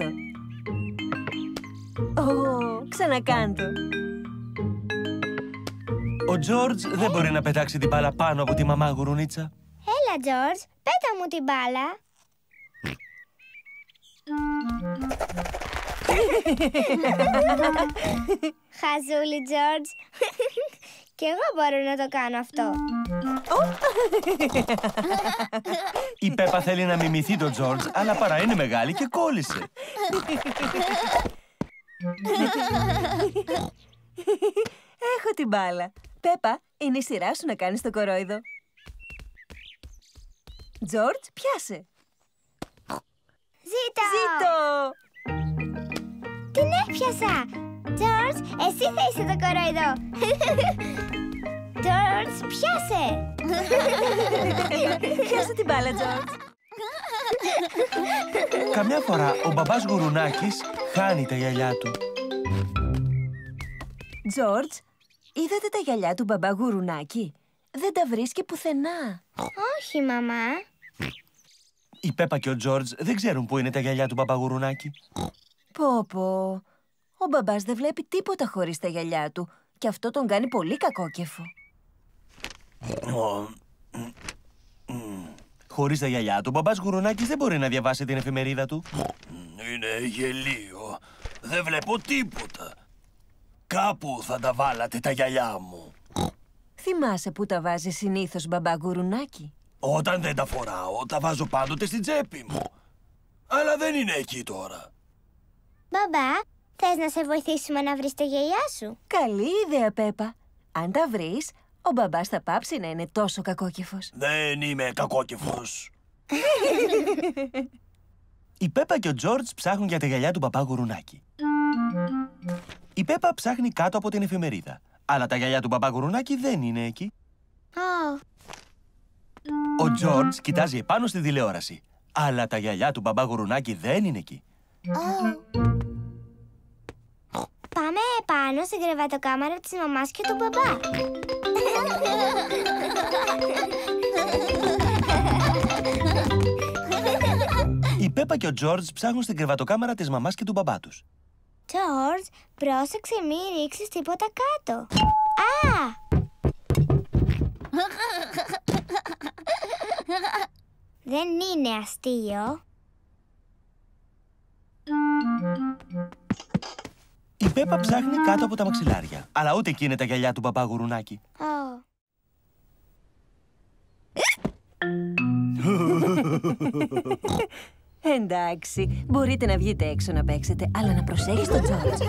Ω, ξανακάντο. Ο Τζόρτζ δεν μπορεί να πετάξει την μπάλα πάνω από τη μαμά γουρουνίτσα. Έλα, Τζόρτζ, πέτα μου την μπάλα. Χαζούλη, Τζόρτζ. Κι εγώ μπορώ να το κάνω αυτό. Η Πέπα θέλει να μιμηθεί τον Τζόρτζ, αλλά παρά είναι μεγάλη και κόλλησε. Έχω την μπάλα. Πέπα, είναι η σειρά σου να κάνεις το κορόιδο. Τζόρτζ, πιάσε. Ζήτω! Ζήτω! Την έπιασα! Τζόρτζ, εσύ θα είσαι το κορόιδο. Τζόρτζ, πιάσε! Πιάσε την μπάλα, Τζόρτζ. Καμιά φορά ο μπαμπάς γουρουνάκης χάνει τα γυαλιά του. Τζόρτζ, είδατε τα γυαλιά του μπαμπά γουρουνάκι? Δεν τα βρίσκει πουθενά. Όχι, μαμά. Η Πέπα και ο Τζόρτζ δεν ξέρουν πού είναι τα γυαλιά του μπαμπά γουρουνάκι. Πω πω. Ο μπαμπάς δεν βλέπει τίποτα χωρίς τα γυαλιά του και αυτό τον κάνει πολύ κακόκεφο. Χωρίς τα γυαλιά του, ο μπαμπάς γουρουνάκης δεν μπορεί να διαβάσει την εφημερίδα του. Είναι γελίο. Δεν βλέπω τίποτα. Κάπου θα τα βάλατε τα γυαλιά μου. Θυμάσαι που τα βάζει συνήθως, μπαμπά γουρουνάκι? Όταν δεν τα φοράω, τα βάζω πάντοτε στην τσέπη μου. Αλλά δεν είναι εκεί τώρα. Μπαμπά, θες να σε βοηθήσουμε να βρεις τα γυαλιά σου? Καλή ιδέα, Πέπα. Αν τα βρεις, ο μπαμπάς θα πάψει να είναι τόσο κακόκεφος. Δεν είμαι κακόκεφος. Η Πέπα και ο Τζόρτζ ψάχνουν για τα γυαλιά του μπαμπά γουρουνάκι. Η Πέπα ψάχνει κάτω από την εφημερίδα. Αλλά τα γυαλιά του μπαμπά γουρουνάκι δεν είναι εκεί. Oh. Ο Τζόρτζ κοιτάζει επάνω στη τηλεόραση. Αλλά τα γυαλιά του μπαμπά γουρουνάκι δεν είναι εκεί. Oh. Πάμε επάνω στην κρεβατοκάμαρα της μαμάς και του μπαμπά. Η Πέπα και ο Τζόρτζ ψάχνουν στην κρεβατοκάμαρα της μαμάς και του μπαμπά τους. Τζόρτζ, πρόσεξε μη ρίξεις τίποτα κάτω. Α! Δεν είναι αστείο. Η Πέπα ψάχνει κάτω από τα μαξιλάρια. Αλλά ούτε εκεί είναι τα γυαλιά του μπαμπά γουρουνάκι. Oh. Εντάξει, μπορείτε να βγείτε έξω να παίξετε, αλλά να προσέχεις τον Τζόρτζ.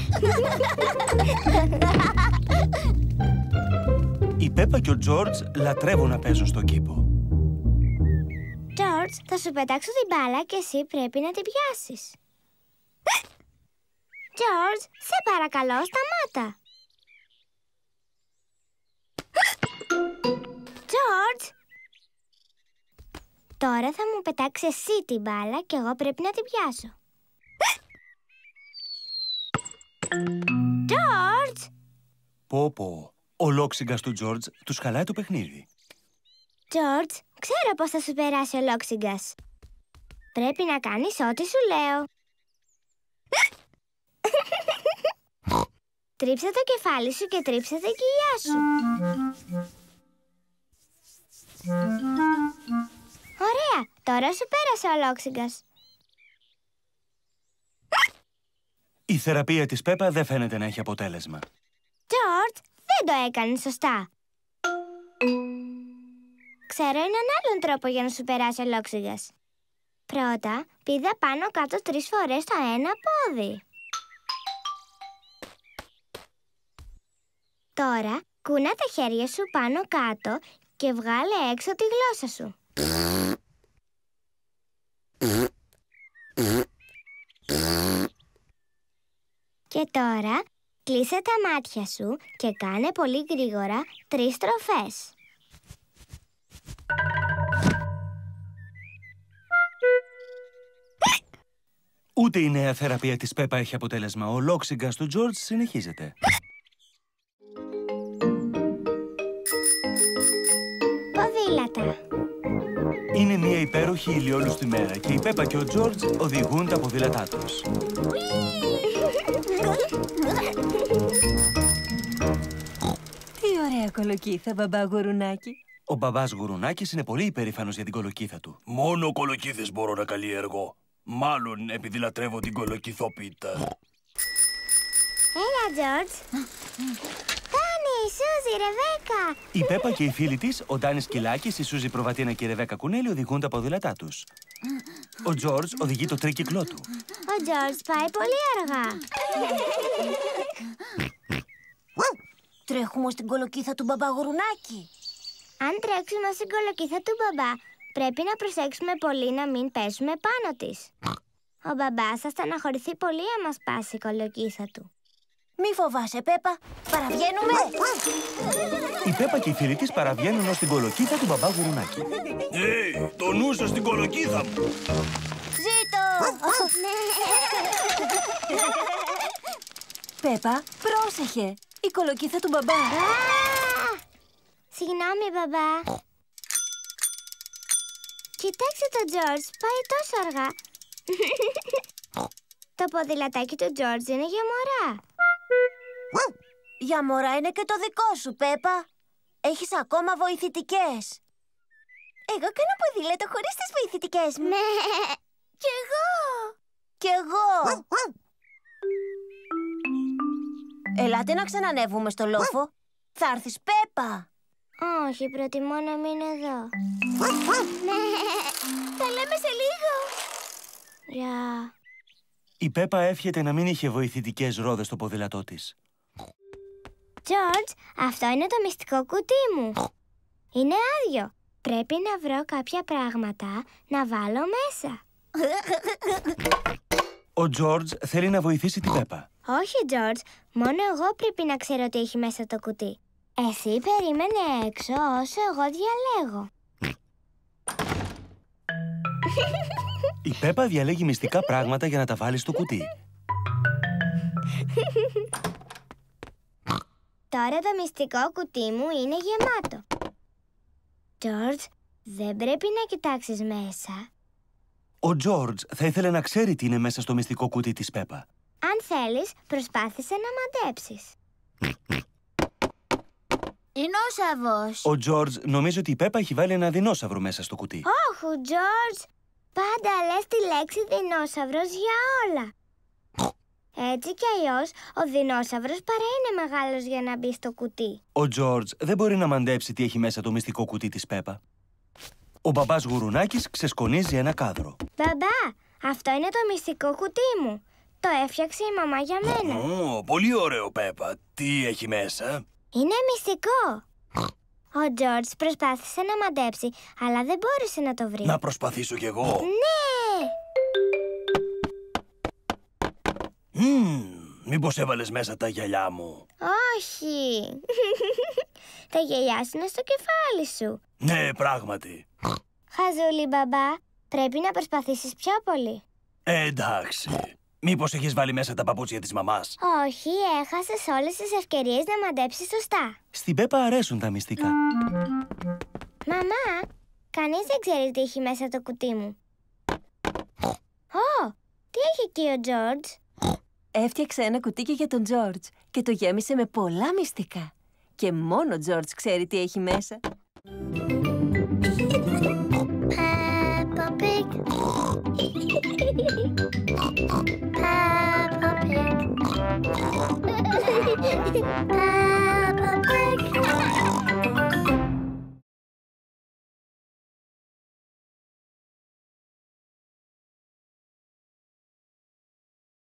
Η Πέπα και ο Τζόρτζ λατρεύουν να παίζουν στον κήπο. Τζόρτζ, θα σου πετάξω την μπάλα και εσύ πρέπει να την πιάσεις. Τζόρτζ, σε παρακαλώ, σταμάτα. Τζόρτζ! Τώρα θα μου πετάξει εσύ την μπάλα και εγώ πρέπει να την πιάσω. Τζόρτζ! Πω πω, Ο λόξιγκας του Τζόρτζ τους χαλάει το παιχνίδι. Τζόρτζ, ξέρω πώς θα σου περάσει ο λόξιγκας. Πρέπει να κάνεις ό,τι σου λέω. Τρίψε το κεφάλι σου και τρίψε τα κοιλιά σου. Ωραία, τώρα σου πέρασε ο λόξιγκας. Η θεραπεία της Πέπα δεν φαίνεται να έχει αποτέλεσμα. Τζόρτζ, δεν το έκανε σωστά. Ξέρω έναν άλλον τρόπο για να σου περάσει ο λόξιγκας. Πρώτα, πήδα πάνω κάτω τρεις φορές το ένα πόδι. Τώρα, κούνα τα χέρια σου πάνω κάτω και βγάλε έξω τη γλώσσα σου. Και τώρα, κλείσε τα μάτια σου και κάνε πολύ γρήγορα τρεις στροφές. Ούτε η νέα θεραπεία της Πέπα έχει αποτέλεσμα. Ο λόξιγκας του Τζόρτζ συνεχίζεται. Ποδήλατα. Είναι μια υπέροχη ηλιόλουστη μέρα και η Πέπα και ο Τζόρτζ οδηγούν τα ποδήλατά τους. Τι ωραία κολοκύθα, μπαμπά Γουρουνάκη. Ο μπαμπάς Γουρουνάκης είναι πολύ υπερήφανος για την κολοκύθα του. Μόνο κολοκύθες μπορώ να καλλιεργώ. Μάλλον επειδή λατρεύω την κολοκυθόπιτα. Έλα, Τζόρτζ. Τάνι, Σούζη, Ρεβέκα. Η Πέπα και οι φίλοι της, ο Ντάνης Κυλάκης, η Σούζη Προβατίνα και η Ρεβέκα Κουνέλη οδηγούν τα ποδήλατά τους. Ο Τζόρτζ οδηγεί το τρίκυκλό του. Ο Τζόρτζ πάει πολύ αργά. Τρέχουμε στην κολοκύθα του μπαμπά Γουρουνάκη. Αν τρέξουμε στην κολοκύθα του μπαμπά, πρέπει να προσέξουμε πολύ να μην πέσουμε πάνω της. Ο μπαμπάς θα στεναχωρηθεί πολύ αν μας πάσει η κολοκύθα του. Μη φοβάσαι, Πέπα. Παραβγαίνουμε. Η Πέπα και οι φίλοι της παραβγαίνουν ως την κολοκύθα του μπαμπά Γουρουνάκη. Hey, το νου σας στην κολοκύθα μου. Ζήτω. Πέπα, πρόσεχε. Η κολοκύθα του μπαμπά. Συγγνώμη, μπαμπά. Κοιτάξτε τον Τζόρτζ, πάει τόσο αργά. Το ποδηλατάκι του Τζόρτζ είναι για μωρά. Για μωρά είναι και το δικό σου, Πέπα. Έχεις ακόμα βοηθητικές. Εγώ κάνω ποδήλατο χωρίς τις βοηθητικές μου. Ναι. Κι εγώ. Κι εγώ. Ελάτε να ξανανεύουμε στο λόφο. Θα έρθεις, Πέπα. Όχι, προτιμώ να μείνω εδώ. Τα λέμε σε λίγο. Γεια. Η Πέπα εύχεται να μην είχε βοηθητικές ρόδες στο ποδήλατό της. Τζόρτζ, αυτό είναι το μυστικό κουτί μου. Είναι άδειο. Πρέπει να βρω κάποια πράγματα να βάλω μέσα. Ο Τζόρτζ θέλει να βοηθήσει την Πέπα. Όχι, Τζόρτζ. Μόνο εγώ πρέπει να ξέρω τι έχει μέσα το κουτί. Εσύ περίμενε έξω όσο εγώ διαλέγω. Η Πέπα διαλέγει μυστικά πράγματα για να τα βάλει στο κουτί. Τώρα το μυστικό κουτί μου είναι γεμάτο. Τζόρτζ, δεν πρέπει να κοιτάξεις μέσα. Ο Τζόρτζ θα ήθελε να ξέρει τι είναι μέσα στο μυστικό κουτί της Πέπα. Αν θέλεις, προσπάθησε να μαντέψεις. Δεινόσαυρος. Ο Τζόρτζ νομίζει ότι η Πέπα έχει βάλει ένα δεινόσαυρο μέσα στο κουτί. Όχι, Τζόρτζ. Πάντα λες τη λέξη δεινόσαυρος για όλα. Έτσι κι αλλιώς, ο δεινόσαυρος παρά είναι μεγάλος για να μπει στο κουτί. Ο Τζόρτζ δεν μπορεί να μαντέψει τι έχει μέσα το μυστικό κουτί της Πέπα. Ο μπαμπάς Γουρουνάκης ξεσκονίζει ένα κάδρο. Μπαμπά, αυτό είναι το μυστικό κουτί μου. Το έφτιαξε η μαμά για μένα. Ω, πολύ ωραίο, Πέπα. Τι έχει μέσα? Είναι μυστικό. Ο Τζόρτζ προσπάθησε να μαντέψει, αλλά δεν μπόρεσε να το βρει. Να προσπαθήσω κι εγώ. Ναι! Μμμ, μήπως έβαλες μέσα τα γυαλιά μου? Όχι. Τα γυαλιά σου είναι στο κεφάλι σου. Ναι, πράγματι. Χαζούλη, μπαμπά. Πρέπει να προσπαθήσεις πιο πολύ. Ε, εντάξει. Μήπως έχεις βάλει μέσα τα παπούτσια της μαμάς? Όχι, έχασες όλες τις ευκαιρίες να μαντέψεις σωστά. Στην Πέπα αρέσουν τα μυστικά. Μαμά, κανείς δεν ξέρει τι έχει μέσα το κουτί μου. Ω, τι έχει εκεί ο Τζόρτζ? Έφτιαξε ένα κουτί για τον Τζόρτζ και το γέμισε με πολλά μυστικά. Και μόνο ο Τζόρτζ ξέρει τι έχει μέσα. Peppa Pig. Peppa Pig. Peppa Pig.